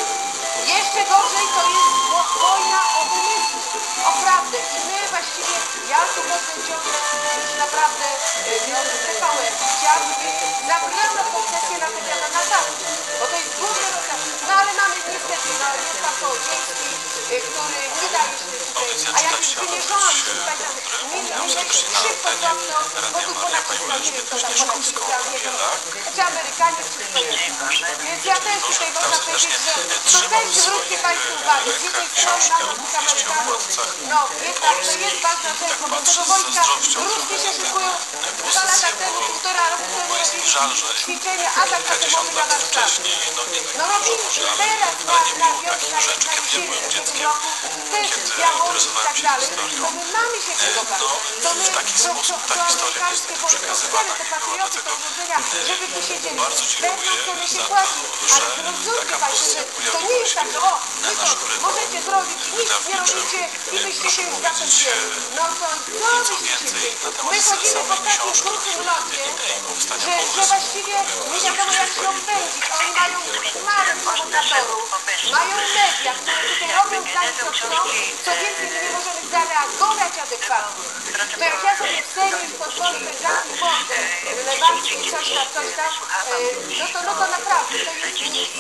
Jeszcze gorzej to jest wojna o umysł, o prawdę. I my właściwie, ja tu chodzę ciągle już naprawdę no, T V N, chciałabym zabrano koncesję na wywiad na tarczy, bo to jest główny rozkaz. No ale mamy niestety, no jest tam Kołodziejski, który nie daje się tutaj, a jak jest wymierzony, tutaj tam nie daje się szybko drobno, bo tu ponad przedstawimy, to tam ponad przedstawimy, czy Amerykanie wszystko jest. Więc ja też tutaj można powiedzieć, że to też zwróćcie Państwo uwagę, z jednej strony mamy tych Amerykanów, no jednak to jest ważna rzecz, bo do tego wojska ruskie się szykują dwa lata temu, półtora roku temu robili ćwiczenia, atak atomowy na Warszawę. No robili teraz na, na wiosnę, na jesień w tym roku, też Białoruś i tak dalej, to my mamy się przygotować. To my, to, to, to amerykańskie wojsko, te patrioty, te urządzenia, żeby tu siedzieli, będą chcemy się płacić, ale zrozumcie Państwo, że to nie jest tak, że o, wy to możecie zrobić, nic nie robicie i byście się już za to wzięli. No to co byście się wzięli? My chodzimy po takim krótkim locie, że, że właściwie nie wiadomo jak się opędzić. Oni mają chmarę prowokatorów, mają media, które tutaj robią dla nich co chcą, co więcej my nie możemy zareagować adekwatnie. To jak ja sobie w Sejmie już pozwolę ten żadny błądem, Lewacki, coś tam, coś tam, no to, no to naprawdę, to jest nic.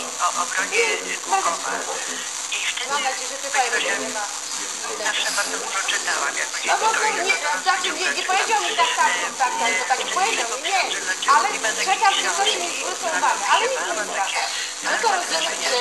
Mam nadzieję, że tutaj nie ma. Zawsze bardzo dużo czytałam, jak No bo to nie, znaczy nie, nie powiedział mi tak, tak, tak, tak, to tak nie powiedział, nie, ale czekam, że coś mi zwrócą uwagę, ale nic nie zwraca. No to rozumiem, że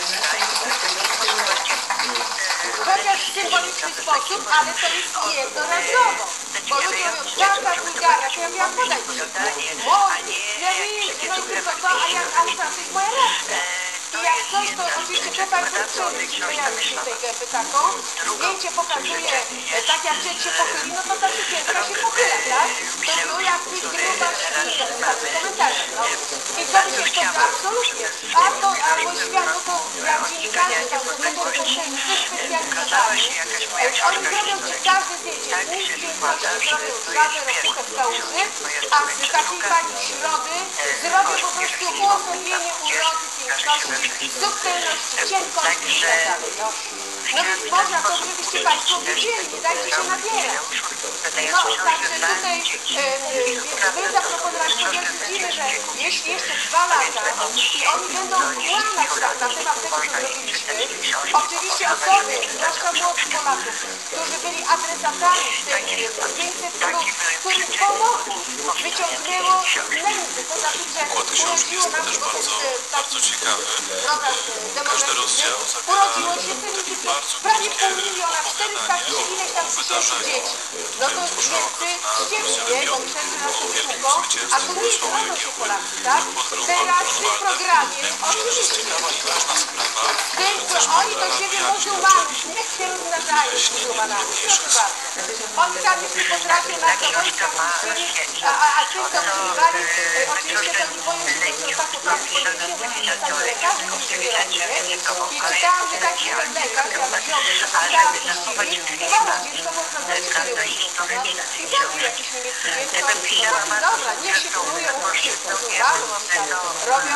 chociaż w symboliczny sposób, ale to jest jednorazowo, bo ludzie mówią, taka wulgarna, to ja miałam podać, młody, ja nie, no i tylko to, a ja, ale to jest moja reakcja. I jak coś, to oczywiście Pepper zmieniamy tutaj gębę taką. Zdjęcie pokazuje, e, tak jak dzień się pochyli, no to ta sukienka się pochyla, tak? To no jak ty gruba świnka, wystarczy komentarze, no. I to mi się podoba absolutnie. A to, albo światło, to jak dziennikarze tam są fotoreporterzy, coś specjalnie zadali. Oni zrobią ci każde zdjęcie, pół piękności zrobią żabę, ropuchę w kałuży, a z takiej pani środy zrobią po prostu uosobienie urody, piękności, subtelności, cienkości i tak dalej. No, no więc można to, żebyście Państwo wiedzieli, nie dajcie się nabierać. No, także tutaj e, my zaproponowaliśmy, widzimy, że jeśli jeszcze dwa lata i oni będą łamać na, na temat tego, co zrobiliśmy, oczywiście osoby, zwłaszcza młodych Polaków, którzy byli adresatami tych pięćset plus, którym pomogło, wyciągnęło nędzy, to znaczy, że urodziło nam też bardzo, bardzo ciekawy. program Każdy rozdział demograficzny, urodziło się wtedy prawie pół miliona, czterysta ileś tam tysięcy dzieci. No to więc ciężkie, bo przed naszą sztuką, a to nie rodzą się Polacy, tak? Teraz w tym programie, oczywiście, tylko oni do siebie muzułmanów, niech się rozmnażają z muzułmanami, proszę bardzo. Oni tam już nie potrafią na to wojska puścili, a, a, a tym to przybywali, oczywiście to nie boją się, że tak potrafi powiedzieć, że tam lekarze to się wyrobili. I czytałam, że taki jeden lekarz, ja wziąłem, czytałam i mama dziecko można za cztery rodzice. I tam jakiś niemiecki dziecko, dobra, niech się próbują muzułmanów, robią,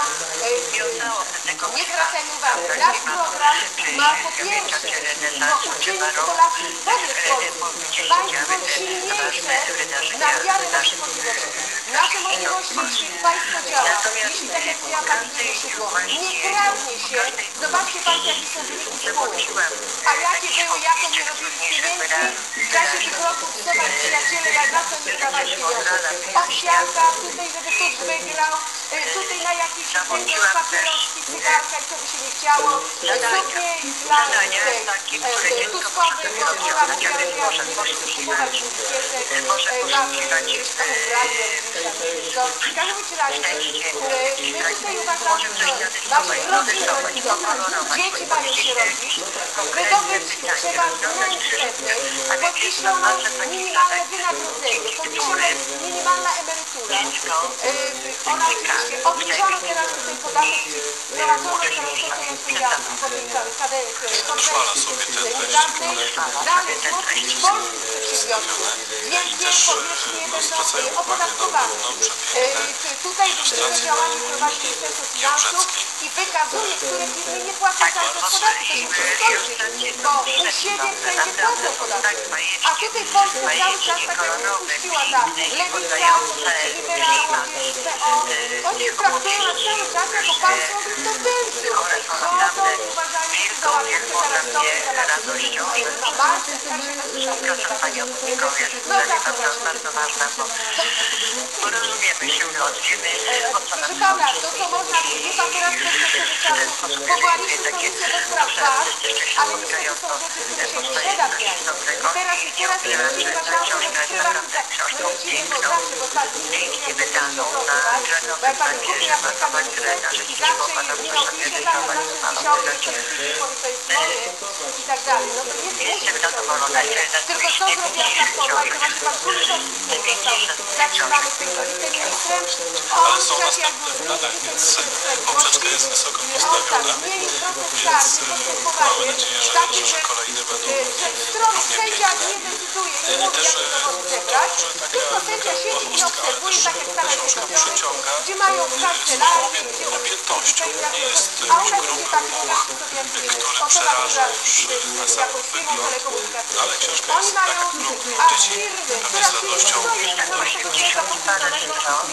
nie zwracajmy uwagi. Nasz program ma po pierwsze uczynić Polaków w ogóle w Polsce państwo silniejsze na miarę naszych możliwości. Nasze możliwości, jeśli państwo działa, jeśli tak jak ja Pani wyszło, nie kradnie się, zobaczcie Państwo, jakie są wyniki spółek. A jakie były, jak oni robili pieniędzy w czasie tych roków, zobacz przyjaciele, jak na co nie dawali pieniądze. Owsianka, tutaj, żeby ktoś wygrał, tutaj na jakiś wygrał papieroski, cygarka i co by się nie chciało, suknie i dla tej tuskowej, bo ona musiała nie kupować bukiety, babci, tam ubranie, to w każdym razie my tutaj uważamy, że nasze rodziny dzieci mają się rodzić, wydobyć trzeba wnętrz pewnej, podniesiono minimalne wynagrodzenie, podniesiono minimalna emerytura. Ona oczywiście obniżono teraz tutaj podatek, czy wprowadzono teraz to, co ja powiedziałam, konwencji niedawnej, dalej wzmocnić polskich przedsiębiorców, więcej powierzchni będą opodatkowane. Tutaj to działanie prowadzi Ministerstwo Finansów i wykazuje, które firmy nie płacą cały czas podatku, to się musi skończyć, bo u siebie wszędzie płacą podatki. A tutaj Polska cały czas tak jakby puściła ta lewica, liberałowie, P O, oni traktują nas cały czas jako państwo obywatelskie. No to uważają, że to załatwią teraz domy, na marce, tak się nazywa. No tak, to Porozumiemy się, odciemy. Proszę Pana, to co można, jest akurat w perspektywie czasu, powołaliśmy komisję do spraw ważnych, ale niestety są rzeczy, które się nie da zmieniać. I teraz, i teraz nie uważam, że trzeba lecimy, bo zawsze, bo tak, nie wiem, jak to nie prowadzi, bo jak Pani kupi jakąś kamienicę i zawsze minął pięćdziesiąt lat, zawsze dziesiątki, to jest moje i tak dalej. No to nie musi być tylko co zrobiła Platforma i to właśnie Pan Kulczewski został zatrzymany w tej wiceministrem. Ale są następne nadal, więc poprzeczka jest wysoko postawiona, więc mamy nadzieję, że, że kolejne będą Strony sędzia nie decyduje, nie mówi, jak to dowody zebrać, tylko sędzia siedzi i obserwuje, tak jak Stany Zjednoczone, gdzie mają kancelarii, gdzie objętością nie jest a u nas grupy, jest taki moment, które przeraża już na samym wygląd, ale książka oni jest mają, tak krótka, a dzieci firmy, pewnie która z radością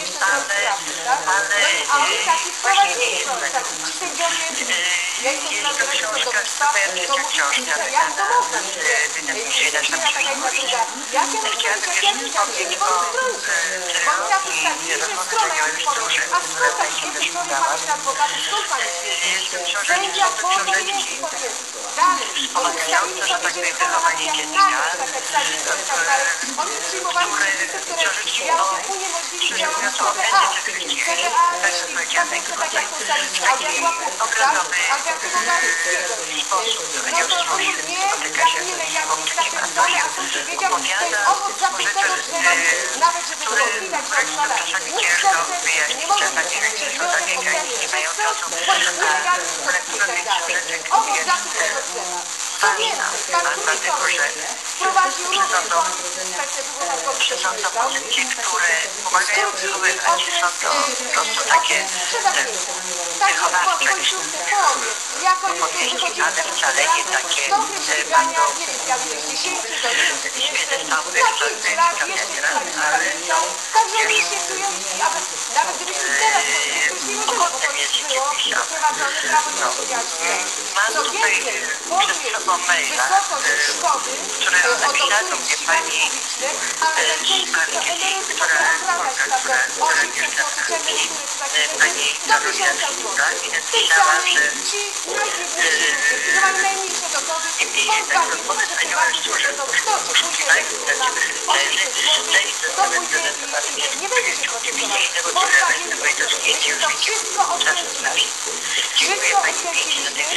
a oni taki wprowadzili, taki ci sędziowie, ja jestem dyrektor środowiska, to mówi, że jak to można, że taka jedna druga. Ja chciałabym powiedzieć, że ja się nie wolno bronić, bo mi na postawili, że strona jest powiem, a skąd tak świetny człowiek ma być adwokatem, skąd pan jest świetny? Sędzia po to jest i powiem. Dalej, oni wstawili sobie, że jest konowacja nagle, tak jak wstawili sobie tak dalej. Oni przyjmowali przepisy, które miały uniemożliwić działanie C B A. C B A myśli, tak jak ustalić, a jak łapów, tak? A jak tego Garyckiego. No to on mówi, nie, jak nie, jak nie tak jak dalej, a sąd wiedział, to jest owoc zapytego drzewa, nawet żeby było widać, że odpada. Niestety, nie mogę powiedzieć, że związek oceny, że sąd pod nielegalnym i tak dalej. Owoc zapytego drzewa. Co więcej, pan Kulikowski wprowadził również inspekcję wyborową prześmieszał. Skróci od przedawnienia. Tak jak po końcówce połowie, jak oni tu wychodzili z stopnie ścigania, nie wiem, jak z dziesięciu do jeszcze na pięć lat, jeszcze sprawiedliwa. Także oni się czują, nawet gdybyśmy teraz to już nie możemy, bo to już było wprowadzone prawo nieścigalne. Co więcej, podniósł wysokość szkody od okresu ścigania publicznych, ale najczęściej to emeryty mogą oprawiać także osiemset złotych, emerytury czy takie rzeczy do tysiąca złotych. Tych samych ci najbiedniejsi ludzie, którzy mają najmniejsze dochody, pozbawieni może tym bardziej, że to kto się pójdzie na osiemset złotych, to pójdzie i nie będzie się protestował. Pozbawieni myśmy to wszystko odkręcili. Wszystko odkręciliśmy.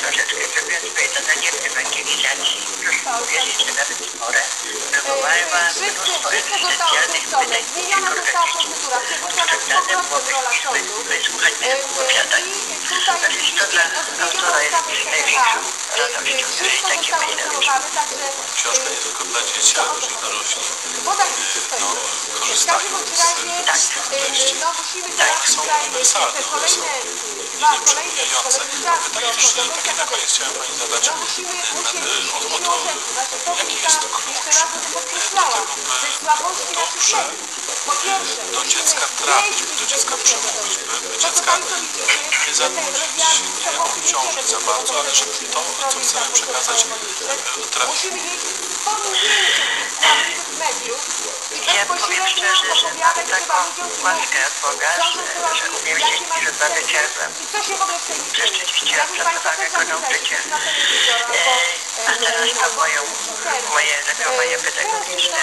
Wszyscy, wszystko zostało odkręcone, zmieniona została procedura, przywrócona z powrotem rola sądu i tutaj oczywiście zmieniono status C B A. Wszystko zostało uregulowane, także... Książka nie tylko dla dzieci, ale też i dorośli. Bo tak wszystko No, jest. W każdym razie, no musimy teraz tutaj te kolejne dwa, kolejne, kolejny czas do Takie na koniec chciałem Pani zadać no musimy, musimy, o, o musimy to, oczekuć. Właśnie to jaki bym jest ta, klucz jeszcze raz bym podkreślała, że słabości naszych dobrze mediów. Po pierwsze, do dziecka trafić, do dziecka przemówić, by dziecka nie zanudzić, nie obciążyć za bardzo, ale żeby to, co chcemy przekazać, trafić. musimy jeździć z pominięciem tych słabych mediów i bezpośrednio opowiadać chyba ludziom, co że robi, jakie ma sukcesy i co się w ogóle w tej chwili. Jakby Państwo też zapytali na telewizor albo Teraz to moją, moje zagłosowanie pedagogiczne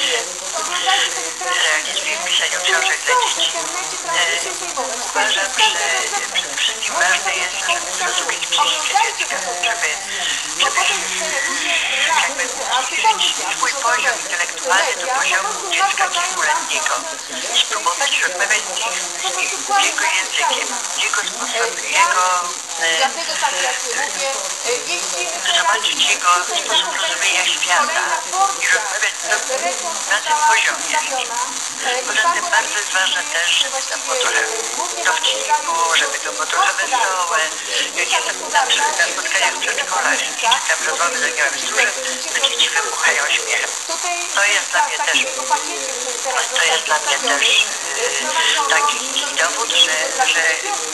realizuję w pisaniu książek dla dzieci. Uważam, że przede wszystkim ważne jest, żeby zrozumieć psychikę dziecka, żeby, żeby jakby zbliżyć swój poziom intelektualny do poziomu dziecka kilkuletniego i spróbować rozmawiać z nim jego językiem, jego sposobem, jego Dlatego tak jak mówię, jeździmy zobaczyć jego sposób rozumienia świata i rozmawiać na tym poziomie. Poza tym bardzo jest ważne też, żeby to było trochę dowcipku, żeby to było trochę wesołe. Jak jestem na, na spotkaniach w przedszkolach i czytam rozmowy z aniołem stróżem, to dzieci wybuchają śmiechem. To jest dla mnie też, to jest dla mnie też e, taki dowód, że, że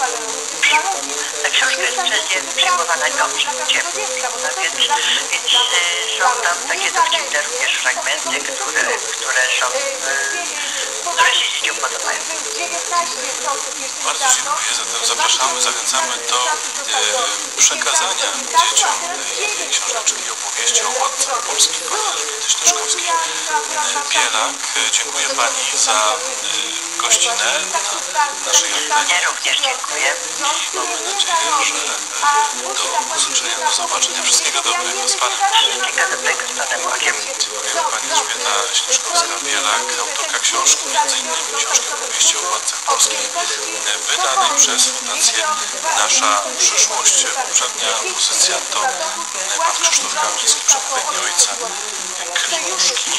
ta książka jest przez nie przyjmowana dobrze, ciepło. No więc, więc e, są tam takie dowcipne również fragmenty, które, które są, e, które się dzieciom podobają. Bardzo dziękuję, zatem zapraszamy, zachęcamy do e, przekazania dzieciom tej książeczki opowieści o władcy Polski pani Elżbiety Śnieżkowskiej. Bielak, dziękuję Pani za e, gościnę na naszej antenie. Ja również dziękuję. Mamy nadzieję, że do usłyszenia, do zobaczenia. Wszystkiego dobrego z Panem. Wszystkiego dobrego z Panem Bogiem. Dziękuję Pani Elżbieta Śnieżkowska-Bielak, autorka książki, między innymi książki opowieści o władcach Polski, wydanej przez Fundację Nasza Przyszłość. Poprzednia pozycja to Pan Krzysztof Kamiński, przepowiedni ojca Kryjuszki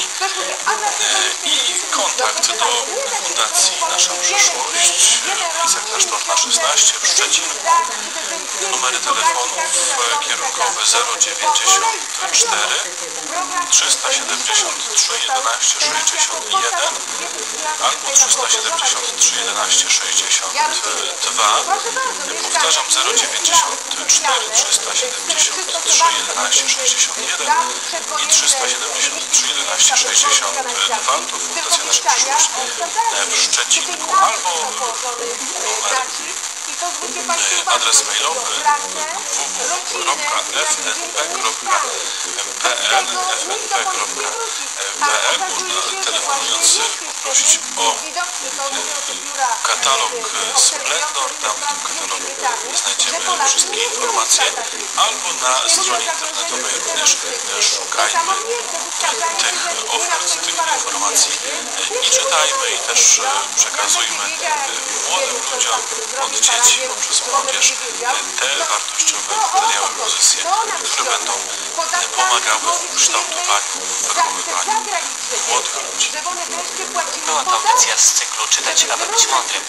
i kontakt do Fundacji Nasza Przyszłość, ulica Klasztorna szesnaście w Szczecinie. Numery telefonów kierunkowe zero dziewięćdziesiąt cztery trzysta siedemdziesiąt trzy jedenaście sześćdziesiąt jeden albo trzysta siedemdziesiąt trzy jedenaście sześćdziesiąt dwa. Powtarzam zero dziewięćdziesiąt cztery numery trzysta siedemdziesiąt trzy jedenaście sześćdziesiąt jeden i trzysta siedemdziesiąt trzy jedenaście sześćdziesiąt dwa. To Fundacja Na Rzecz Przyszłość w Szczecinku. Albo numer, adres mailowy w w w kropka f n p kropka p l f n p kropka p l. Można telefonując poprosić o katalog Splendor. Tam w tym katalogu znajdziemy wszystkie informacje, albo na stronie internetowej również szukajmy tych ofert, tych informacji i czytajmy i też przekazujmy młodym ludziom od dzieci poprzez młodzież te wartościowe materiały, pozycje, które będą pomagały w kształtowaniu, wychowywaniu młodych ludzi. Była to audycja z cyklu Czytać, aby być mądrym.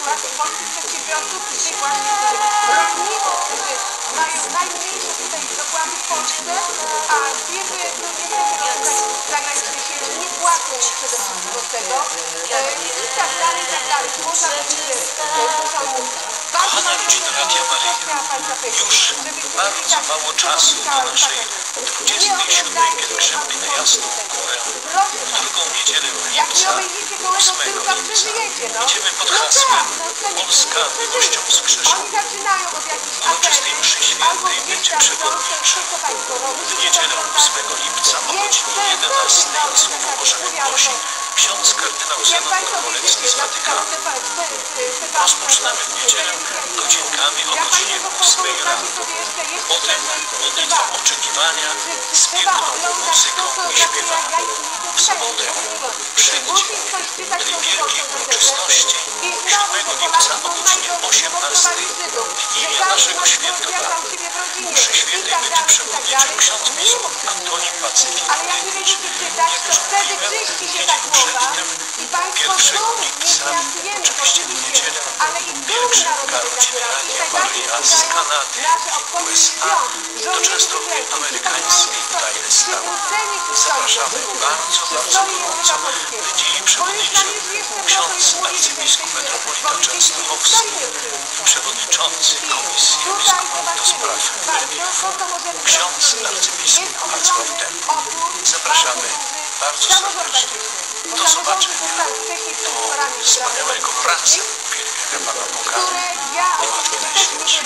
Mają najmniejsze tutaj dokłady w Polsce, a firmy no niestety zagraniczne się nie płacą przede wszystkim od tego i tak dalej, i tak dalej. Można powiedzieć, że muszą Kochana rodzina Radia Maryja, już bardzo mało czasu do naszej dwudziestej siódmej pielgrzymki na Jasną Górę. W drugą niedzielę lipca ósmego lipca idziemy pod hasłem Polska miłością wskrzeszona. W uroczystej mszy świętej będzie przewodniczy. W niedzielę ósmego lipca o godzinie jedenastej Słowo Boże wygłosi ksiądz kardynał Zenon Korolewski z Watykanu. Rozpoczynamy w niedzielę godzinkami o godzinie ósmej rano. Potem modlitwa oczekiwania z piękną muzyką i śpiewaniem. W sobotę przyjdzie tej wielkiej uroczystości siódmego lipca o godzinie osiemnastej w imię naszego świętego mszy świętej będzie przewodniczył ksiądz biskup Antoni Pacyfik Dyndycz. Jak już mówiłem, przed tym pierwszego lipca, oczywiście w niedzielę, pielgrzymka rodziny Radia Maryja z Kanady i U S A do częstownej amerykańskiej tutaj w Stanach. Zapraszamy bardzo, bardzo gorąco. Będzie jej przewodniczył ksiądz arcybiskup metropolita częstochowski i przewodniczący Komisji Episkopatu do spraw religii, ksiądz arcybiskup Wacław Dęb. Zapraszamy bardzo serdecznie. Do zobaczenia. Do wspaniałego pracy. Uwielbienia Pana Boga. Niech najświętszy.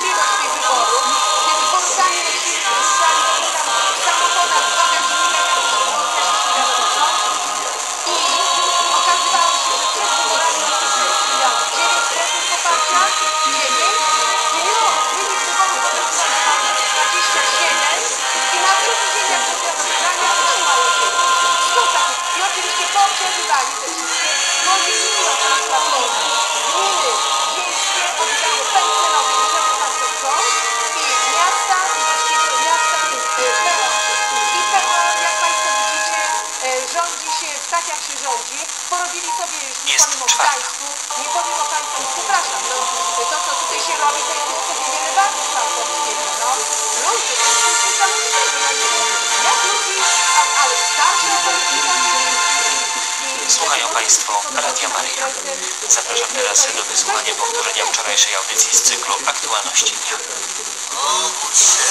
Tak jak się rządzi, porobili sobie już, nie powiem o Gdańsku, nie powiem o Państwu, przepraszam, no, to co tutaj się robi, to jest sobie wiele bardziej Polskiego, no, ludzie, to jest coś niesamowitego, jak ludzi, ale starsze osoby, Słuchają Państwo Radia Maryja. Zapraszam teraz do wysłuchania powtórzenia wczorajszej audycji z cyklu Aktualności Dnia. Obudź się,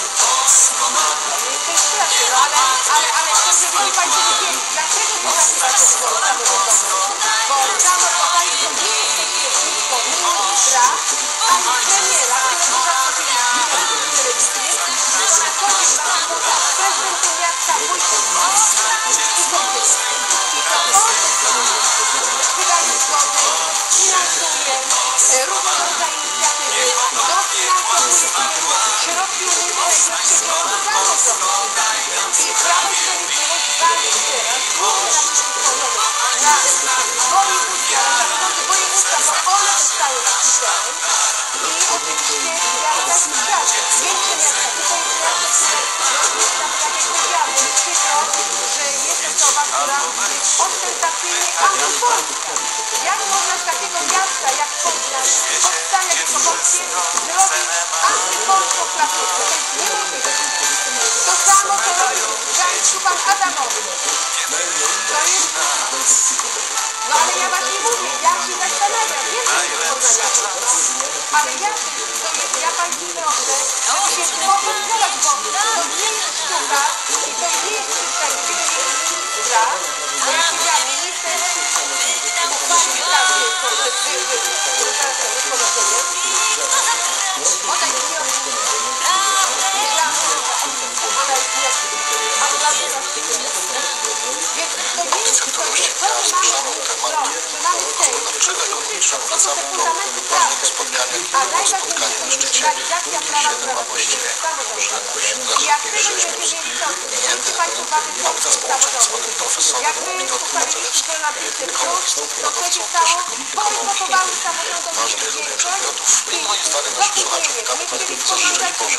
ale, ale, ale to, żeby Państwo wiedzieli, dlaczego to nazywa się wybory samorządowe? Bo samo Państwo nie jesteście blisko ministra, ani premiera, którego rzadko kiedy widzę w telewizji, tylko na co dzień ma kontakt z prezydentem miasta, wójtem i sołtysem. I to on wydaje zgody, finansuje różne rodzaje inicjatywy, dofinansowuje środki unijne dla przeciwdziałania samorządom. I Prawo i Sprawiedliwość walczy teraz głównie na tym stworzone na województwa, na zarządy województwa, bo one dostały szpitalem. I oczywiście miasta i świat, większe miasta, tutaj jest miasto, które jest tam, tak jak powiedziałam, jest przykro, że jest osoba, która jest ostentacyjnie antypolska. Jak można z takiego miasta jak Poznań powstać jako polskie zrobić antypolską placówkę? To jest niemożliwe. To samo co robi w Gdańsku pan Adamowicz. To jest... No ale ja właśnie mówię, ja się zastanawiam, wiem, że się Poznania, ale jak to jest, ja Państwu proszę, żeby się ministra i to nie jest przedstawienie ministra, bo ja powiedziałam, minister uchwalił prawie poprzez wypowiedzenie. Ona jest nie Wicepremier miasta przejął temat wyborczego lotniczego. Wracamy do normalnego spotkania, kiedy było spotkanie na szczycie G siedem, a właściwie że zachodniej rzeźby z jednym obca społecznym z panem profesorem Piotrem Zalewskim, ekonomistą wynalazcą pierwszego ekonomii ważnych przedmiotów. No i zdaniem naszych słuchaczy pytamy, co życzeli Boże.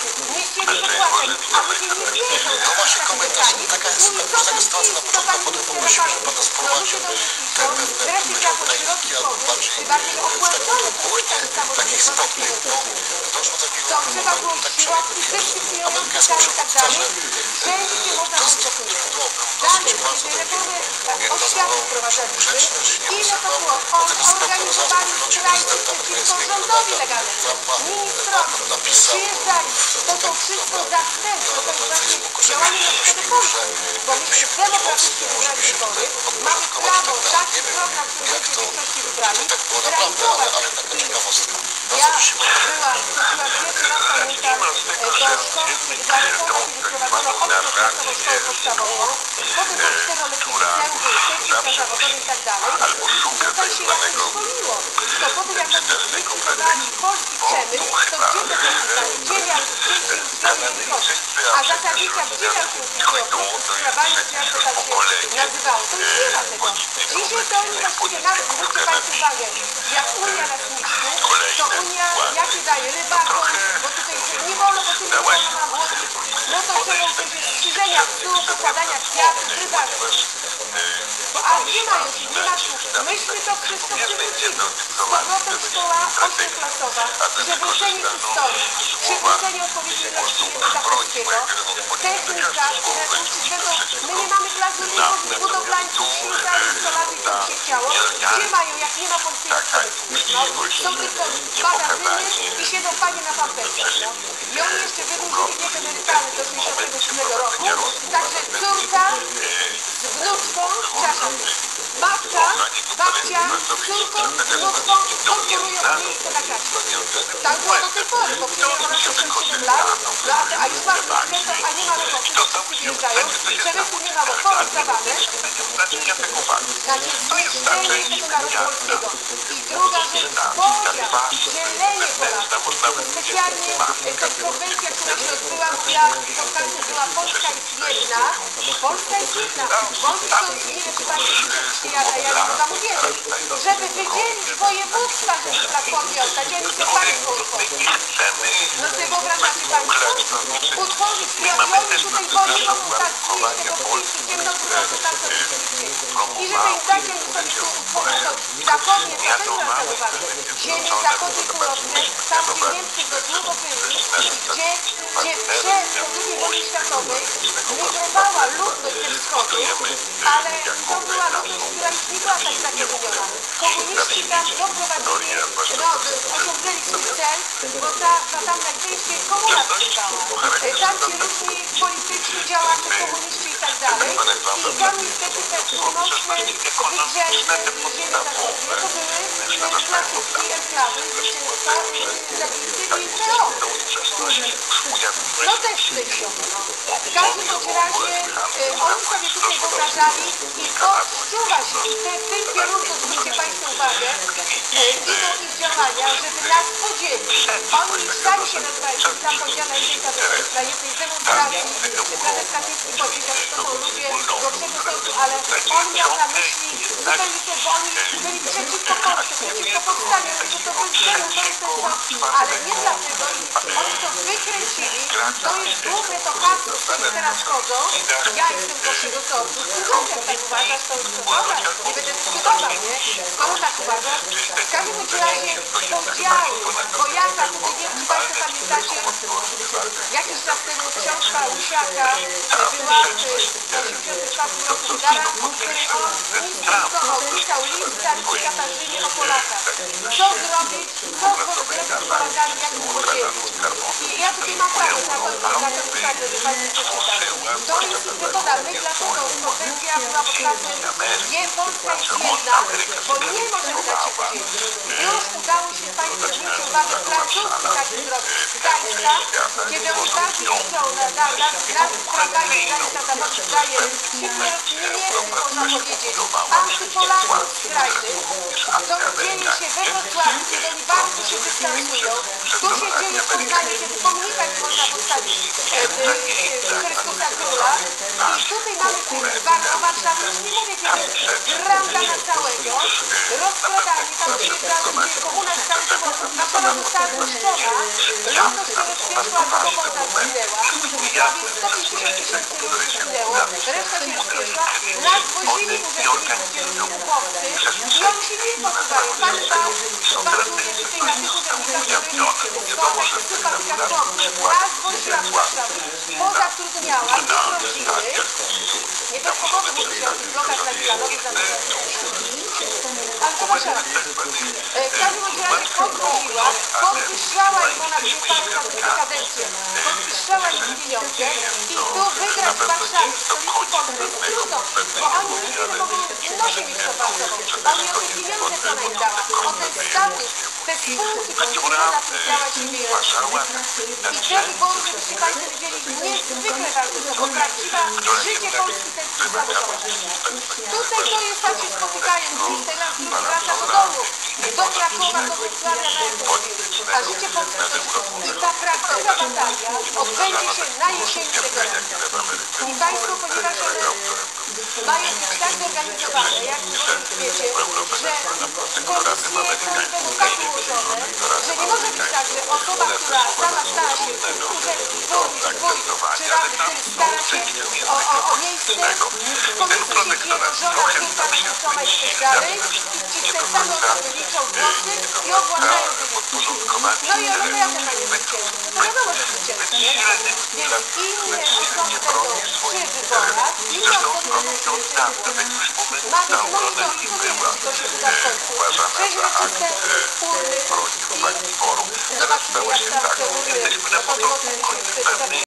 No właśnie komentarz, taka jest taka sytuacja na początku, potem poprosimy, żeby Pan nas prowadził te pewne tajniki albo bardziej w takim obuchnie takich spotkań. No, doszło do takiego takiego amerykańskiego przywódca, że troski prawidłowym, dosyć bardzo takim nazwał grzeczność, nieustępną. Potem sprawdzał zarząd wylocie prezydenta amerykańskiego Trumpa napisał na Facebooku, że myślił, że musimy być mocni, możemy się tutaj podporządkować i tak dalej. Nie wiem, jak to tak było naprawdę, ale, ale taka ciekawostka. Bardzo prosimy. albo szuka tak zwanego internego przemysłu, a zasadnicza gdzie miał się sprawami świata się nazywało, to już nie ma tego. Dzisiaj to oni właściwie nawet, zwróćcie Państwo uwagę, jak Unia nas niszczy, to Unia jakie daje rybakom, bo tutaj nie wolno, bo tu nie wolno na włosy, no to chcą jakieś strzyżenia psów, układania kwiatów, rybaków. A nie ma już, nie ma tu. Myśmy to wszystko przywrócili. Z powrotem szkoła ośmioklasowa, przywrócenie historii, przywrócenie odpowiedzialności Zachowskiego, technika, my nie mamy plazu budowlańców, śmieciarzy, stolarzy, co się chciało. Gdzie mają, jak nie ma polskiego przemysłu? No, są tylko magazyny i siedzą panie na pampersach. No. I oni jeszcze wydłużyli wiek emerytalny do sześćdziesiątego siódmego roku. Także córka z wnuczką, przepraszam, matka, babcia, córką, wnuczką konkurują o miejsce na kasie. Tak było do tej pory, bo przecież ona sześćdziesiąt siedem lat, no, a, a już ma wnuczkę, a nie ma roboty, to wszyscy wyjeżdżają, przemysłu nie ma, bo porozdawane. Znaczy zniszczenie tego narodu polskiego. I druga rzecz, podział, dzielenie Polaków. Specjalnie ta konwencja, która się odbyła, ja w końcu była Polska jest jedna. Polska jest jedna. Polska to nie wiem, czy Państwo widzieliście, ja, ja nie wam uwierzę. Żeby wydzielić województwa, żeby Platformie oddać, oni się państwo utworzyć. No sobie wyobrażacie Państwo? Utworzyć i oni tutaj wolno mogą tak zjeść tego wszystkich ciemnogórowców, tam co widzieliście. I żeby im dać, oni sobie tu utworzyć to zachodnie, to też rozdawane. Ziemie zachodnie północne, tam gdzie Niemcy do długo byli, gdzie, gdzie przed drugiej wojny światowej migrowała ludność ze wschodu, ale to była ludność, która już nie była tak zagrożona. Komuniści tam doprowadzili, no, osiągnęli swój cel, bo ta, ta tam najwięcej komuna wyglądała. Tam ci różni polityczni działacze, komuniści i tak dalej. I tam niestety te północne wygrzęte ziemie zachodnie to były klasyczki enklawy zwycięstwa zabitych i P O. No też w tej ściągną. W każdym razie oni sobie tutaj wyobrażali i odczuwa się te, w tym kierunku, zwróćcie Państwo uwagę, idą ich działania, żeby nas podzielić. Oni sami się nazywają, tam powiedziana jedynka na jednej demonstracji, prezes Kaczyński powiedział, że to są ludzie gorszego sortu, ale on miał na myśli zupełnie to, bo oni byli przeciwko Polsce, przeciwko powstaniu, że to był celu, to jest to, ale nie dlatego, oni to wykręcili, to jest główne to hasło, które teraz chodzą, ja jestem gorszego sortu, jak tak uważasz, to już dobra, nie będę dyskutował, nie? Skoro tak uważasz, w każdym razie podziały, bo ja tak, tutaj nie wiem, czy Państwo pamiętacie, jakiś czas temu książka Łysiaka była w osiemdziesiątym czwartym roku wydana, w której on nisko opisał list starszej Katarzynie o Polakach. Co zrobić, co zrobić z Polakami, jak ich podzielić. I ja tutaj mam prawo na to, na tę ustawę, że Państwo przeczytam. To jest ich metoda. My dlatego konwencja była pod hasłem nie, Polska jest jedna, bo nie możemy dać się podzielić. Już udało się Państwu zwrócić uwagę placówki takiej drogi z Gdańska, kiedy oni bardzo liczą na nas tramwaje z Gdańska zawody daje niemiecnych, można powiedzieć, antypolaków skrajnych, to dzieje się we Wrocławiu, kiedy oni bardzo się dystansują. Tu się dzieje w Poznaniu, kiedy pomnikach można postawić Chrystusa Króla. I tutaj mamy w Warszawie, już nie mówię, kiedy randa na całego, rozkradanie, tam przyjeżdżały, gdzie komuna z całego Warszawa została zniszczona, ludność się rozpieszła, bo komuna zginęła, prawie sto pięćdziesiąt tysięcy ludzi zginęło, reszta się rozpieszła, nas wozili urzędnicy chłopcy i oni się nie posuwają. Pan Pan bazuje tutaj na tych urzędnikach, których składa się sympatyka członków. Nas woziła w Warszawie, poza Trudniała, nie rodziny, nie bez powodu mówi się o tych blokach na Milanowie ale to wasza racja. W każdym razie podwoiła, podwyższała im ponad dwie parę razy kadencję, podwyższała im pieniądze i tu wygrać w Warszawie, w stolicy Polski jest trudno, bo oni nigdy nie mogą nosie mieć to Warszawą. Oni o te pieniądze, co ona im dała, o ten status, te spółki powinny zatrudniać się I te wybory, żebyście Państwo widzieli, niezwykle ważne, to było prawdziwe życie Polski też samorządu. Tutaj to jest tak, się spotykają, gdzieś teraz ludzie wraca do domu, do Krakowa, do Wrocławia, a życie Polski i ta prawdziwa batalia odbędzie się na jesieni tego roku. I Państwo, ponieważ one mają być tak zorganizowane, jak wiecie, że komisje będą tak ułożone, że nie może być tak, że osoba, która sama stara się w urzędzie, burmistrz, wójt, czy radny, który stara się o, o, o miejsce, w komisji siedzi jego żona, córka, znajoma i tak dalej, i te same osoby liczą głosy i ogłaszają wyniki. No i one mają ten panie zwycięstwo. No to wiadomo, że zwycięstwo, nie? Więc inne osoby będą przy wyborach, inne osoby będą przy wyborach. Ma być monitoring, to nie wiem, czy to się uda w końcu. Przeźroczyste urny i zobaczymy, jak tam te urny, no to nie